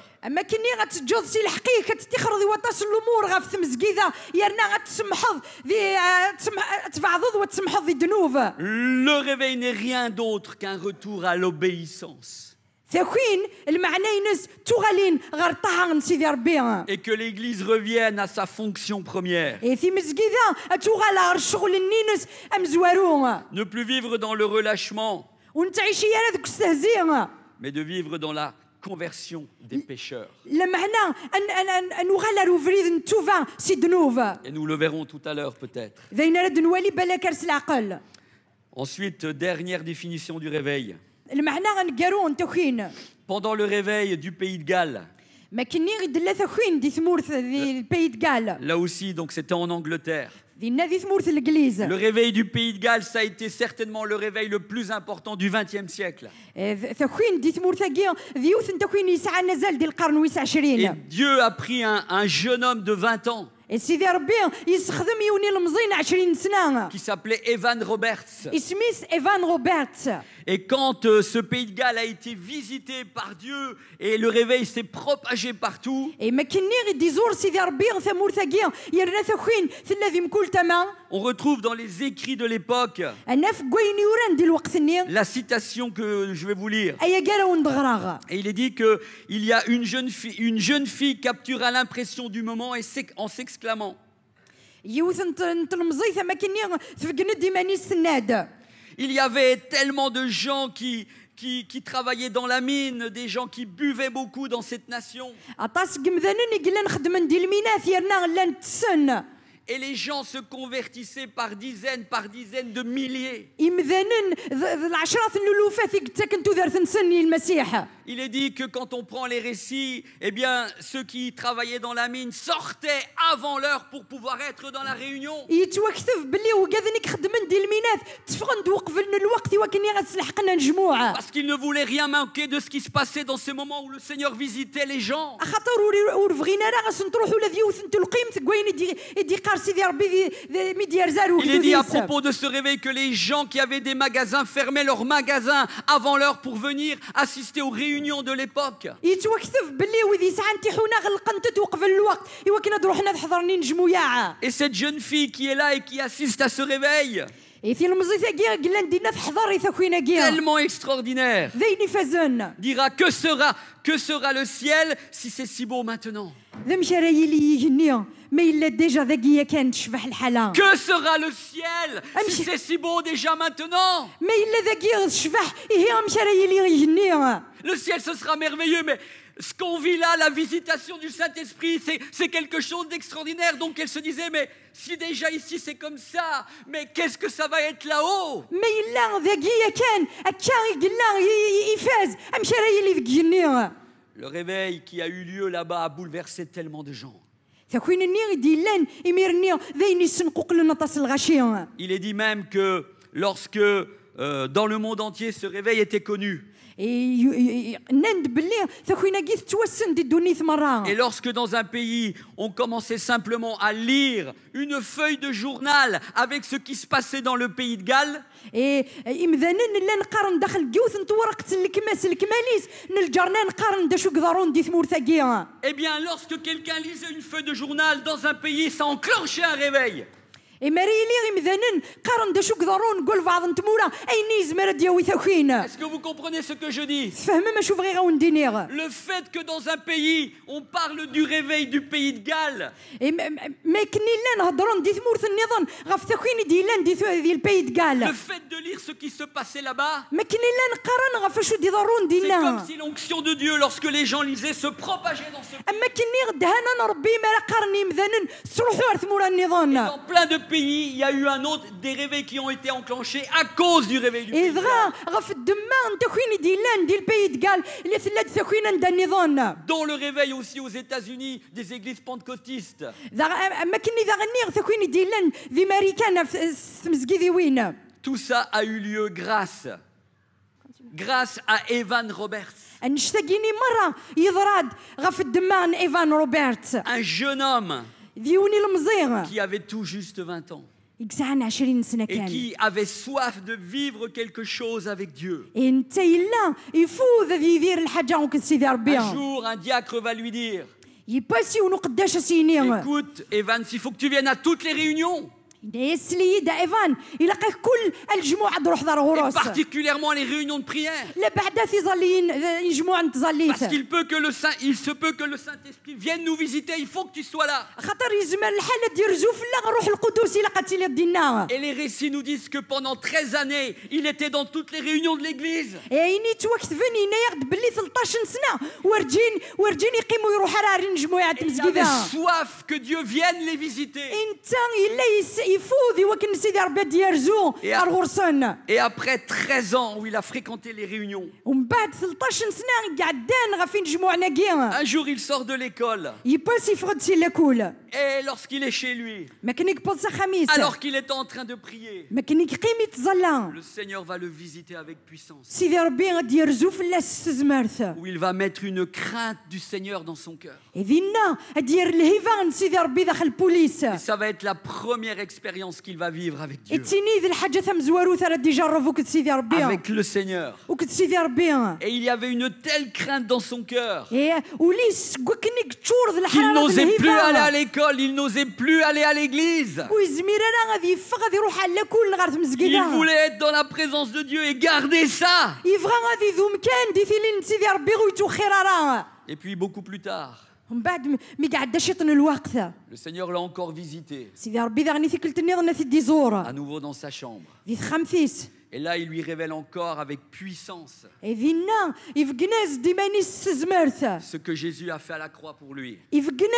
Le réveil n'est rien d'autre qu'un retour à l'obéissance. Et que l'église revienne à sa fonction première. Ne plus vivre dans le relâchement, mais de vivre dans la conversion des pécheurs. Et nous le verrons tout à l'heure peut-être. Ensuite, dernière définition du réveil. Pendant le réveil du pays de Galles, là aussi, donc c'était en Angleterre. Le réveil du pays de Galles, ça a été certainement le réveil le plus important du vingtième siècle. Et Dieu a pris un, un jeune homme de vingt ans qui s'appelait Evan Roberts. Et quand euh, ce pays de Galles a été visité par Dieu et le réveil s'est propagé partout, on retrouve dans les écrits de l'époque la citation que je vais vous lire. Et il est dit qu'il y a une jeune fille, une jeune fille captura l'impression du moment et en s'exclamant. Il y avait tellement de gens qui, qui, qui travaillaient dans la mine, des gens qui buvaient beaucoup dans cette nation. Et les gens se convertissaient par dizaines, par dizaines de milliers. Il est dit que quand on prend les récits, eh bien, ceux qui travaillaient dans la mine sortaient avant l'heure pour pouvoir être dans la réunion. Parce qu'ils ne voulaient rien manquer de ce qui se passait dans ces moments où le Seigneur visitait les gens. Il est dit à propos de ce réveil que les gens qui avaient des magasins fermaient leurs magasins avant l'heure pour venir assister aux réunions de l'époque. Et cette jeune fille qui est là et qui assiste à ce réveil, tellement extraordinaire, dira que sera, que sera le ciel si c'est si beau maintenant. Que sera le ciel si c'est si beau déjà maintenant? Le ciel ce sera merveilleux, mais ce qu'on vit là, la visitation du Saint-Esprit, c'est quelque chose d'extraordinaire. Donc elle se disait, mais si déjà ici c'est comme ça, mais qu'est-ce que ça va être là-haut? Le réveil qui a eu lieu là-bas a bouleversé tellement de gens. Il est dit même que lorsque euh, dans le monde entier ce réveil était connu, et lorsque dans un pays on commençait simplement à lire une feuille de journal avec ce qui se passait dans le pays de Galles, et eh bien lorsque quelqu'un lisait une feuille de journal dans un pays, ça enclenchait un réveil. Est-ce que vous comprenez ce que je dis? Le fait que dans un pays on parle du réveil du pays de Galles, le fait de lire ce qui se passait là-bas, c'est comme si l'onction de Dieu, lorsque les gens lisaient, se propageait dans ce pays. Et dans plein de pays, il y a eu un autre des réveils qui ont été enclenchés à cause du réveil du pays de Galles. Dont le réveil aussi aux États-Unis des églises pentecôtistes. Tout ça a eu lieu grâce grâce à Evan Roberts. Un jeune homme qui avait tout juste vingt ans et qui avait soif de vivre quelque chose avec Dieu. Un jour, un diacre va lui dire, écoute, Evan, il faut que tu viennes à toutes les réunions. Et particulièrement les réunions de prière. Parce qu'il peut que le Saint, il se peut que le Saint-Esprit vienne nous visiter. Il faut que tu sois là. Et les récits nous disent que pendant treize années, il était dans toutes les réunions de l'église. Il avait soif que Dieu vienne les visiter. Et après treize ans où il a fréquenté les réunions, un jour il sort de l'école. Et lorsqu'il est chez lui, alors qu'il est en train de prier, le Seigneur va le visiter avec puissance. Où il va mettre une crainte du Seigneur dans son cœur. Et ça va être la première expérience qu'il va vivre avec Dieu, avec le Seigneur. Et il y avait une telle crainte dans son cœur qu'il n'osait plus aller à l'école, il n'osait plus aller à l'église. Il voulait être dans la présence de Dieu et garder ça. Et puis beaucoup plus tard, le Seigneur l'a encore visité, à nouveau dans sa chambre. Et là, il lui révèle encore avec puissance ce que Jésus a fait à la croix pour lui. Et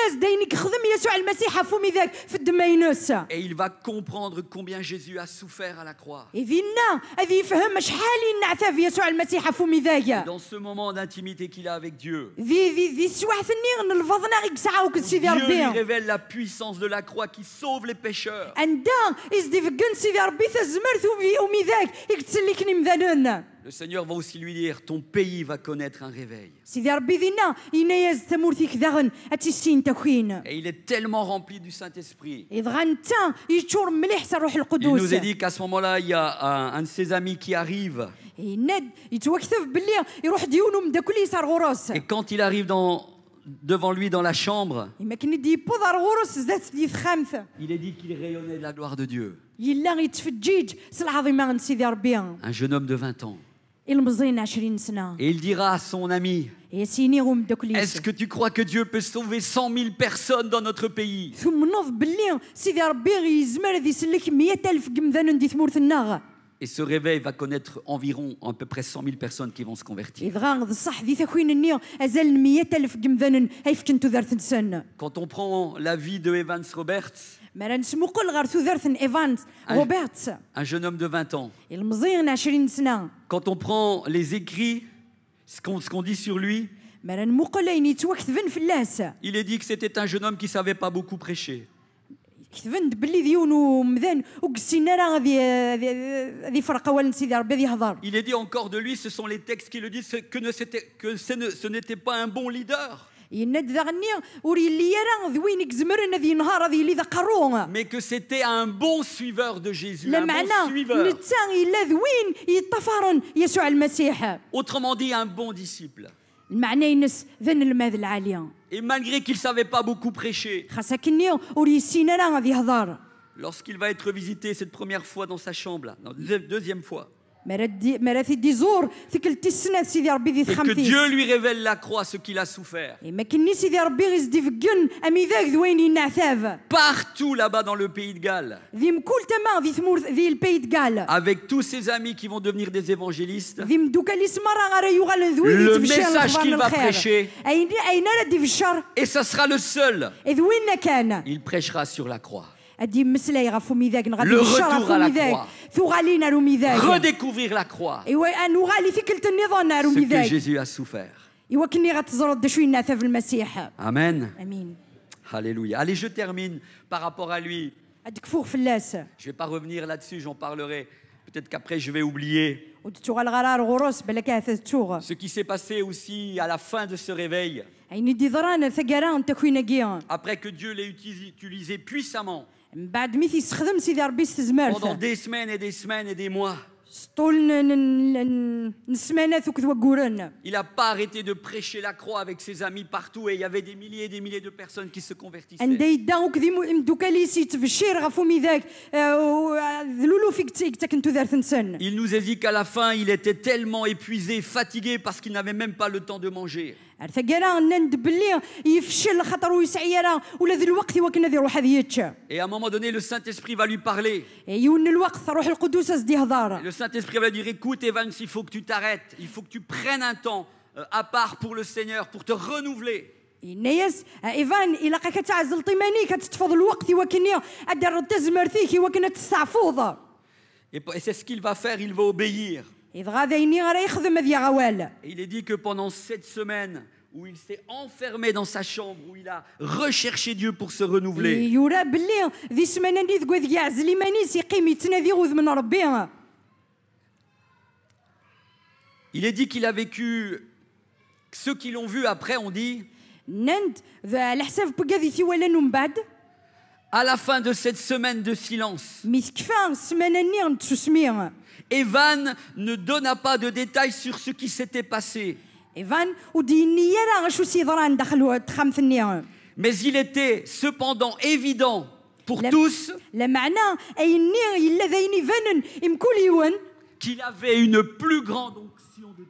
il va comprendre combien Jésus a souffert à la croix. Dans ce moment d'intimité qu'il a avec Dieu, Dieu lui révèle la puissance de la croix qui sauve les pécheurs. Le Seigneur va aussi lui dire, ton pays va connaître un réveil. Et il est tellement rempli du Saint-Esprit. Il nous a dit qu'à ce moment-là, il y a un, un de ses amis qui arrive. Et quand il arrive dans, devant lui dans la chambre, il est dit qu'il rayonnait de la gloire de Dieu. Un jeune homme de vingt ans. Et il dira à son ami, est-ce que tu crois que Dieu peut sauver cent mille personnes dans notre pays? Et ce réveil va connaître environ à peu près cent mille personnes qui vont se convertir. Quand on prend la vie de Evans Roberts, un, un jeune homme de vingt ans, quand on prend les écrits, ce qu'on ce qu'on dit sur lui, il est dit que c'était un jeune homme qui ne savait pas beaucoup prêcher. Il est dit encore de lui, ce sont les textes qui le disent, que, ne que ce n'était pas un bon leader. Mais que c'était un bon suiveur de Jésus, un bon suiveur. Autrement dit, un bon disciple. Et malgré qu'il ne savait pas beaucoup prêcher, lorsqu'il va être visité cette première fois dans sa chambre, la deuxième fois, et que Dieu lui révèle la croix, ce qu'il a souffert. Partout là-bas dans le pays de Galles, avec tous ses amis qui vont devenir des évangélistes, le message qu'il va prêcher, et ce sera le seul, il prêchera sur la croix. Le retour à la croix. Redécouvrir la croix. Ce que Jésus a souffert. Amen. Alléluia. Allez, je termine par rapport à lui. Je ne vais pas revenir là-dessus, j'en parlerai. Peut-être qu'après je vais oublier. Ce qui s'est passé aussi à la fin de ce réveil. Après que Dieu l'ait utilisé puissamment. Pendant des semaines et des semaines et des mois. Il n'a pas arrêté de prêcher la croix avec ses amis partout et il y avait des milliers et des milliers de personnes qui se convertissaient. Il nous a dit qu'à la fin, il était tellement épuisé, fatigué parce qu'il n'avait même pas le temps de manger. Et à un moment donné, le Saint-Esprit va lui parler. Le Saint-Esprit va lui dire, écoute Evans, il faut que tu t'arrêtes. Il faut que tu prennes un temps à part pour le Seigneur, pour te renouveler. Et c'est ce qu'il va faire, il va obéir. Et il est dit que pendant cette semaine où il s'est enfermé dans sa chambre, où il a recherché Dieu pour se renouveler, il est dit qu'il a vécu, ceux qui l'ont vu après ont dit, à la fin de cette semaine de silence, Evan ne donna pas de détails sur ce qui s'était passé. Mais il était cependant évident pour tous qu'il avait une plus grande onction de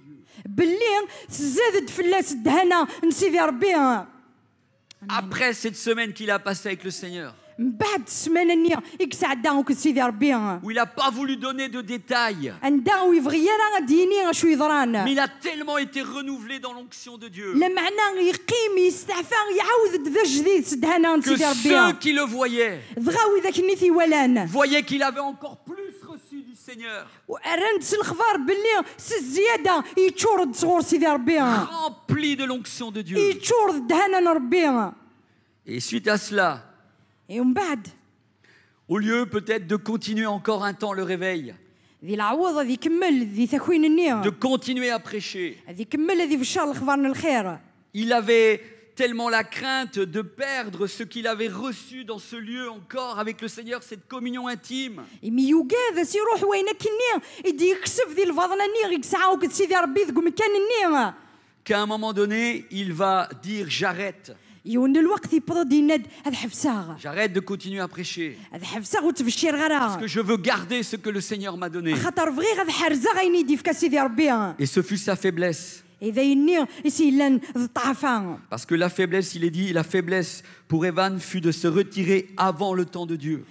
Dieu. Après cette semaine qu'il a passée avec le Seigneur, où il n'a pas voulu donner de détails, mais il a tellement été renouvelé dans l'onction de Dieu que ceux qui le voyaient voyaient qu'il avait encore plus reçu du Seigneur, rempli de l'onction de Dieu. Et suite à cela, au lieu peut-être de continuer encore un temps le réveil, de continuer à prêcher, il avait tellement la crainte de perdre ce qu'il avait reçu dans ce lieu encore avec le Seigneur, cette communion intime, qu'à un moment donné, il va dire j'arrête. J'arrête de continuer à prêcher parce que je veux garder ce que le Seigneur m'a donné. Et ce fut sa faiblesse. Parce que la faiblesse, il est dit, la faiblesse pour Evan fut de se retirer avant le temps de Dieu.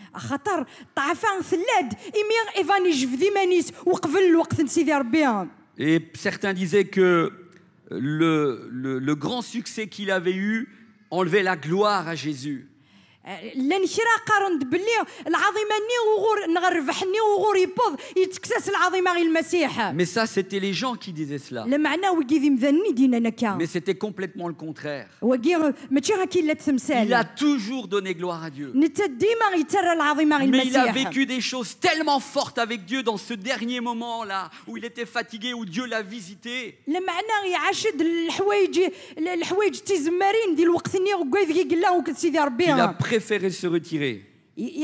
Et certains disaient que le, le, le grand succès qu'il avait eu enlevait la gloire à Jésus. لان شرا قارن باللي العظيمه ني وغور نغربح ني وغور يبوض يتكسس العظيمه غير المسيح. Mais ça c'était les gens qui disaient cela. المعنى وكيدي مذني دينا نكا. Mais c'était complètement le contraire. وكي ماشي هكي لا تمثال. Il a toujours donné gloire à Dieu. نتا ديما يترى العظيمه غير المسيح. Mais il a vécu des choses tellement fortes avec Dieu dans ce dernier moment là où il était fatigué, où Dieu l'a visité. المعنى يعاشد الحوايج الحوايج تيزمارين ديال الوقت ني وكيف قال له سيدي ربي. Préféré se retirer. Et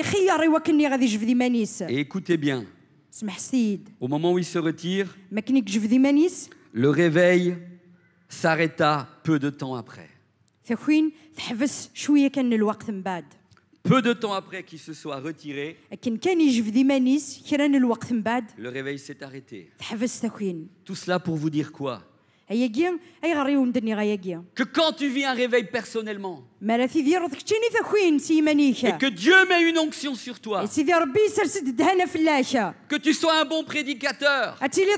écoutez bien. Au moment où il se retire, le réveil s'arrêta peu de temps après. Peu de temps après qu'il se soit retiré, le réveil s'est arrêté. Tout cela pour vous dire quoi? Que quand tu vis un réveil personnellement, et que Dieu met une onction sur toi, que tu sois un bon prédicateur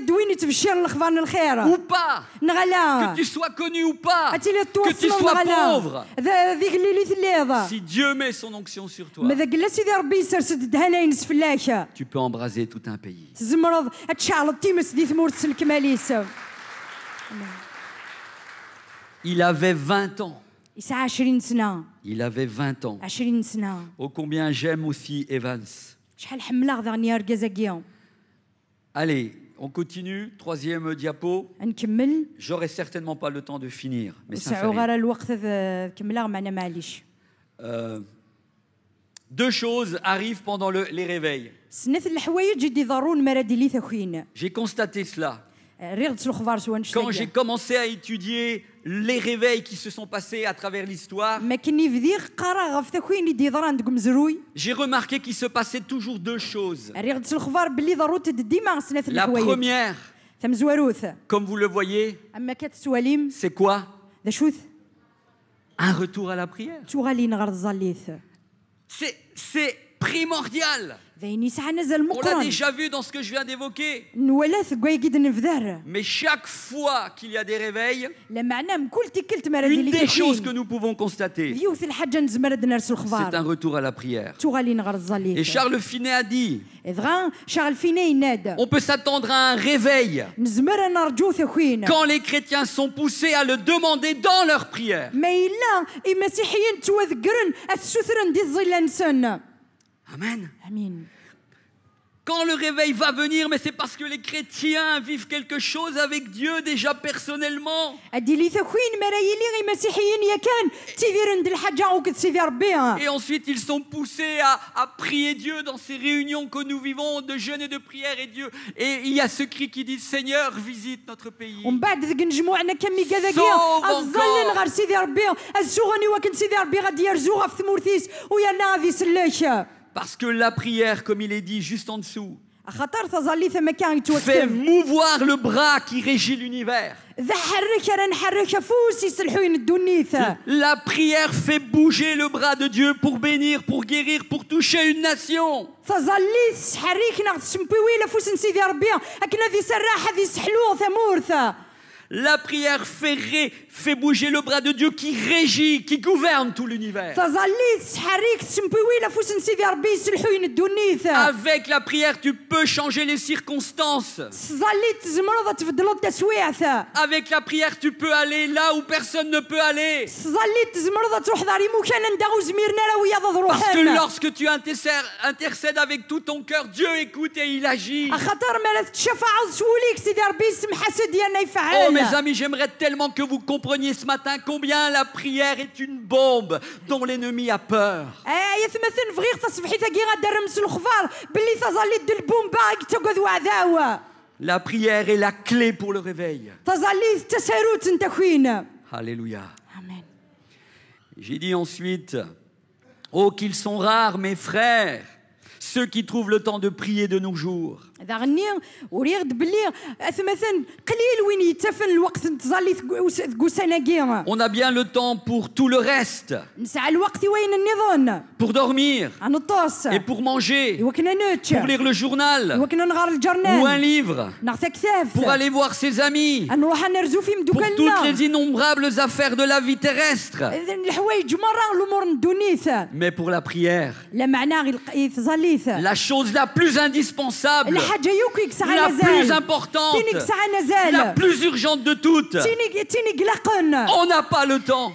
ou pas, que tu sois connu ou pas, que tu sois pauvre, si Dieu met son onction sur toi, tu peux embraser tout un pays. Il avait vingt ans. Il avait vingt ans. Oh, combien j'aime aussi Evans. Allez, on continue. Troisième diapo. J'aurai certainement pas le temps de finir. Mais ça fait rien. Euh, deux choses arrivent pendant le, les réveils. J'ai constaté cela. Quand j'ai commencé à étudier les réveils qui se sont passés à travers l'histoire, j'ai remarqué qu'il se passait toujours deux choses. La première, comme vous le voyez, c'est quoi? Un retour à la prière. C'est primordial. On l'a déjà vu dans ce que je viens d'évoquer. Mais chaque fois qu'il y a des réveils, une des choses que nous pouvons constater, c'est un retour à la prière. Et Charles Finet a dit, on peut s'attendre à un réveil quand les chrétiens sont poussés à le demander dans leur prière. Amen. Amen. Quand le réveil va venir, mais c'est parce que les chrétiens vivent quelque chose avec Dieu déjà personnellement. Et ensuite, ils sont poussés à, à prier Dieu dans ces réunions que nous vivons de jeûne et de prière. Et Dieu, et il y a ce cri qui dit, Seigneur, visite notre pays. Sauve encore. Parce que la prière, comme il est dit juste en dessous, fait mouvoir le bras qui régit l'univers. La prière fait bouger le bras de Dieu pour bénir, pour guérir, pour toucher une nation. La prière fait, ré, fait bouger le bras de Dieu qui régit, qui gouverne tout l'univers. Avec la prière, tu peux changer les circonstances. Avec la prière, tu peux aller là où personne ne peut aller. Parce que lorsque tu intercèdes, intercèdes avec tout ton cœur, Dieu écoute et il agit. Oh mes amis, j'aimerais tellement que vous compreniez ce matin combien la prière est une bombe dont l'ennemi a peur. La prière est la clé pour le réveil. Alléluia. Amen. J'ai dit ensuite, oh qu'ils sont rares mes frères, ceux qui trouvent le temps de prier de nos jours. هذا غني وريغد بلي مثلا قليل وين يتفن الوقت تزالي تقوسناكي. On a bien le temps pour tout le reste. نسعى الوقت وين النظام. Pour dormir. نطوس. Et pour manger. وكنا نوتش. Pour lire le journal. وكنا نغار الجورنال. Ou un livre. نغتا كتاب. Pour aller voir ses amis. نروح نرزو في مدوكلنا. Pour toutes les innombrables affaires de la vie terrestre. الحوايج مرة الأمور ندونيث. Mais pour la prière. لا معناه يتزاليث. La chose la plus indispensable. La plus importante, la plus urgente de toutes. On n'a pas le temps.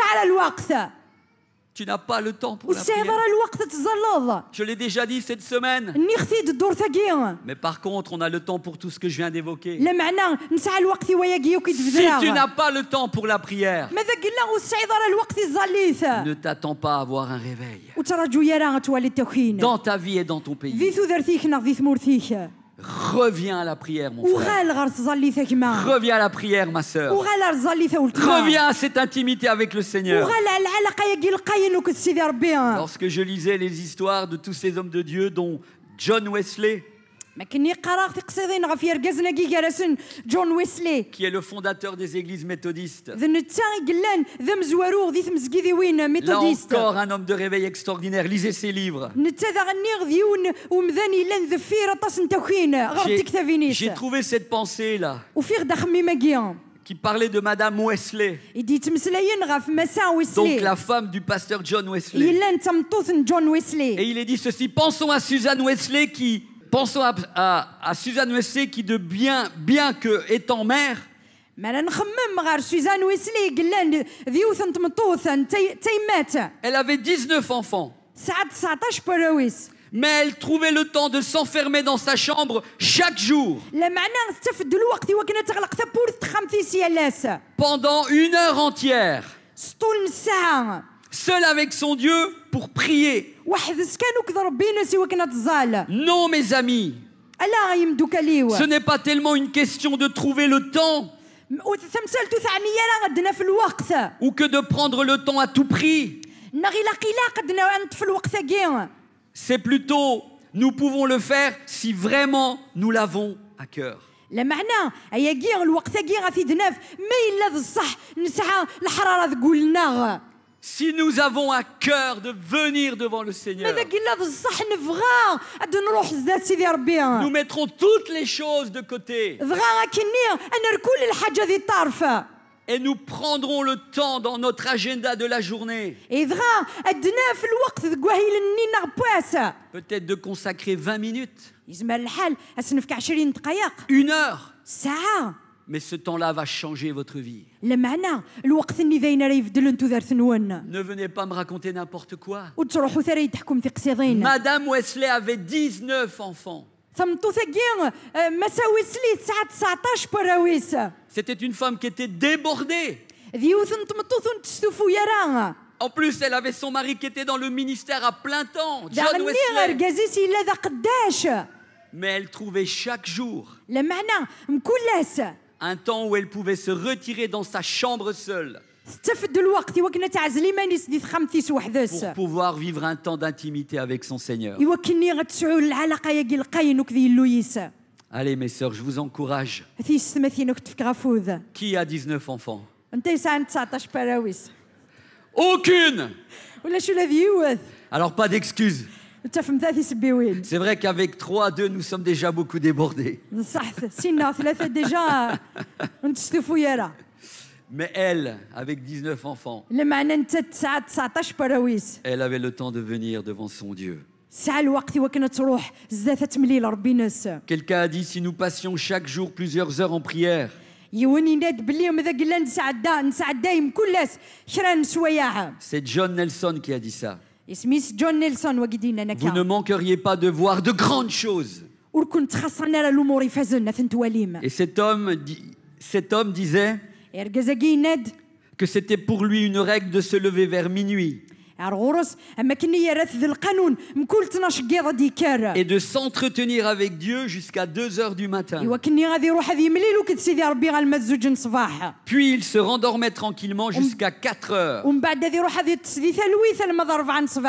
Tu n'as pas le temps pour la prière. Je l'ai déjà dit cette semaine. Mais par contre, on a le temps pour tout ce que je viens d'évoquer. Si tu n'as pas le temps pour la prière, ne t'attends pas à avoir un réveil dans ta vie et dans ton pays. Reviens à la prière, mon frère. Reviens à la prière, ma sœur. Reviens à cette intimité avec le Seigneur. Lorsque je lisais les histoires de tous ces hommes de Dieu, dont John Wesley, qui est le fondateur des églises méthodistes. Là encore, un homme de réveil extraordinaire. Lisez ses livres. J'ai trouvé cette pensée-là qui parlait de Madame Wesley, donc la femme du pasteur John Wesley. Et il est dit ceci: pensons à Susan Wesley qui Pensons à, à, à Susan Wesley qui, de bien, bien que étant mère, elle avait dix-neuf enfants. Mais elle trouvait le temps de s'enfermer dans sa chambre chaque jour. Pendant une heure entière. Seul avec son Dieu pour prier. Non, mes amis, ce n'est pas tellement une question de trouver le temps ou que de prendre le temps à tout prix. C'est plutôt, nous pouvons le faire si vraiment nous l'avons à cœur. Si nous avons à cœur de venir devant le Seigneur, nous mettrons toutes les choses de côté et nous prendrons le temps dans notre agenda de la journée peut-être de consacrer vingt minutes, une heure. Mais ce temps-là va changer votre vie. Ne venez pas me raconter n'importe quoi. Madame Wesley avait dix-neuf enfants. C'était une femme qui était débordée. En plus, elle avait son mari qui était dans le ministère à plein temps, John Wesley. Mais elle trouvait chaque jour un temps où elle pouvait se retirer dans sa chambre seule pour pouvoir vivre un temps d'intimité avec son Seigneur. Allez, mes sœurs, je vous encourage. Qui a dix-neuf enfants? Aucune. Alors, pas d'excuses. C'est vrai qu'avec trois, deux, nous sommes déjà beaucoup débordés. Mais elle, avec dix-neuf enfants, elle avait le temps de venir devant son Dieu. Quelqu'un a dit, si nous passions chaque jour plusieurs heures en prière, c'est John Nelson qui a dit ça. Vous ne manqueriez pas de voir de grandes choses. Et cet homme, cet homme disait que c'était pour lui une règle de se lever vers minuit et de s'entretenir avec Dieu jusqu'à deux heures du matin. Puis il se rendormait tranquillement jusqu'à quatre heures.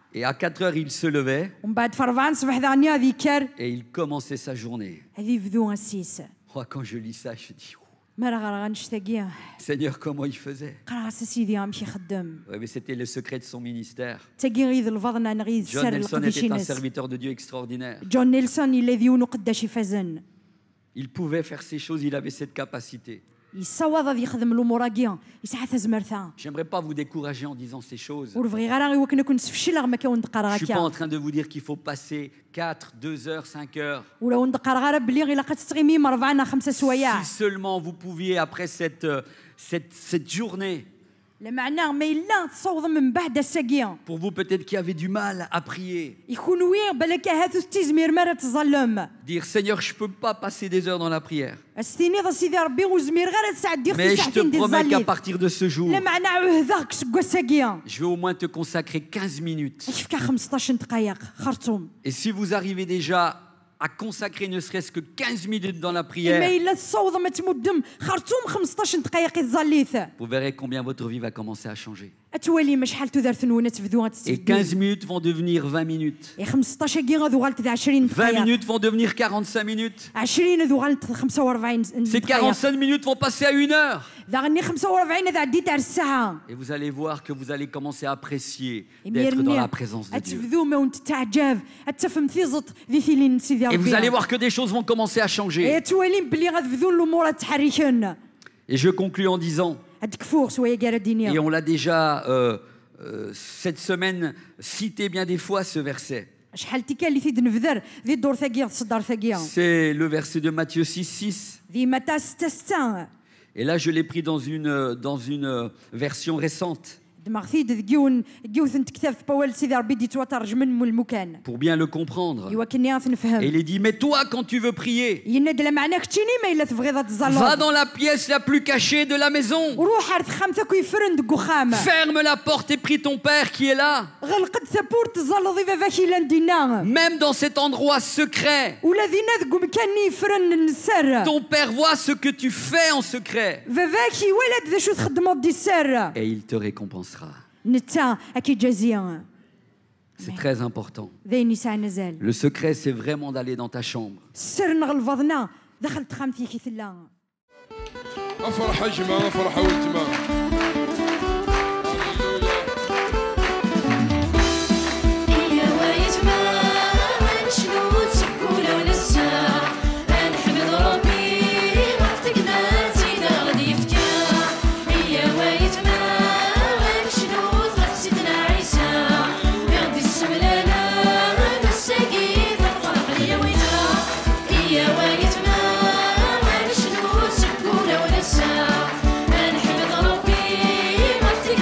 Et à quatre heures, il se levait. ومن بعد في أربعة الصباح ذاني هذه كار. Et il commençait sa journée. هذه يبدو السيس. Oh, quand je lis ça, je dis, ما راه غنشتاقيه. Seigneur, comment il faisait? قرا سيدي غنمشي خدام. Oui, mais c'était le secret de son ministère. تاقي غيد الفضنا نغيد John السر Nelson était un القديشينس. serviteur de Dieu extraordinaire. جون نيلسون الذي ونو قداش يفازن. Il pouvait faire ces choses, il avait cette capacité. يصوض غادي يخدم الامور كيا يسعى زمرثا. J'aimerais pas vous décourager en disant ces choses. ورفغي غير غير كنا كنت فشل غير ما كون دقر Je suis pas en هكا. train de vous dire qu'il faut passer quatre, deux heures, cinq heures. ولو ندقر غير بلي غير لقات تغيمي أربعة خمسة سوايع. Si seulement vous pouviez après cette cette cette journée. لمعنى ما إلا تصوض من بعد الساقية. Pour vous peut-être qui avez du mal à prier. يكون وين بالك هذا التزمير مرة تظلم. Dire Seigneur, je peux pas passer des heures dans la prière. استيني ضا سيدي ربي وزمير غير ساعة دير Mais je te ساعتين ديال promets qu'à الزليل. partir de ce jour, لمعنى عهدك سكوا الساقية. je vais au moins te consacrer quinze minutes. كيف كان خمسطاش دقيقة خرطوم. Et si vous arrivez déjà à consacrer ne serait-ce que quinze minutes dans la ما prière, إلا تصوض ما تمدم خرطوم خمسطاش دقيقة الزليث. vous verrez combien votre vie va commencer à changer. أتوالي ما شحال تدار ثنونة تبدو Et غتستفدي. quinze minutes vont devenir vingt minutes. إيه خمسطاش كي غادو غالت عشرين vingt دقيقة. minutes vont devenir quarante-cinq minutes. عشرين هذو غالت خمسة وأربعين Ces دقيقة. quarante-cinq minutes vont passer à une heure. ذا غني خمسة وأربعين هذا عديت على الساعة. Et vous allez voir que vous allez commencer à apprécier إيه d'être dans ميرني la présence de Dieu. أتفذو ما ونت تعجب أتفهم ثيزط ذي ثيلين سيدي Et ربي. vous allez voir que des choses vont commencer à إيه changer. توالي بلي غتفذو الأمور تحركن. Et je conclus en disant, هادك فوق سوايا كارا et الدنيا. on l'a déjà euh, euh, cette semaine cité bien des fois ce verset. شحال تيكا اللي ثيد نفذر ذي الدور ثاقية الصدار ثاقية. C'est le verset de Matthieu six six. ذي متى ستة ستة. Et là, je l'ai pris dans une, dans une version récente. دماغ ثيد ذكيون ذكيوثن تكتب في بوال سيدي ربي دي تواترج من المكان. Pour bien le comprendre. إيوا كني غاث Et نفهم. il est dit, mais toi, quand tu veux prier, يناد لا معناك تشيني ما إلا تبغي ذا va تزلط. dans la pièce la plus cachée de la maison. وروح عرض خامثك ويفرن دكو خام. Ferme la porte et prie ton Père qui est là. غلقت ثبور تزلط إذا فاكي لندينا. Même dans cet endroit secret, ولذين ذكو مكان يفرن السر. ton Père voit ce que tu fais en secret. ففاكي ولد ذا شو تخدموا دي السر. Et il te récompensera. نتا أكي جازيا. C'est très important. ذي نساء نزال. Le secret, c'est vraiment d'aller dans ta chambre. السر نغلفظنا دخلت خامتي كي ثلا. افرح اجمع افرح ولتما. Yeah.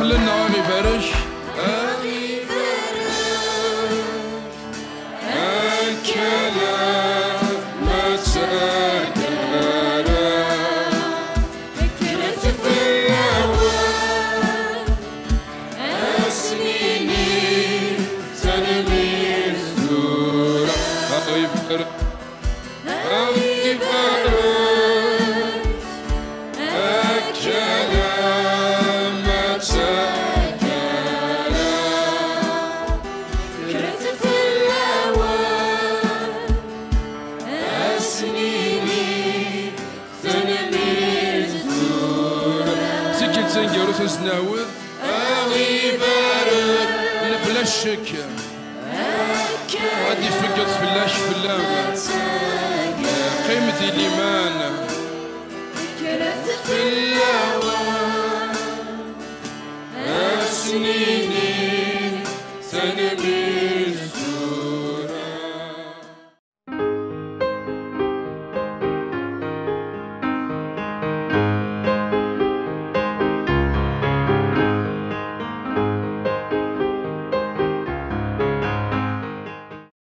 لنا غي فرش ناود أغي بارد نبلا الشك غادي فقط فلاش فلامة قيمة الإيمان في الهوى سنيني سنبي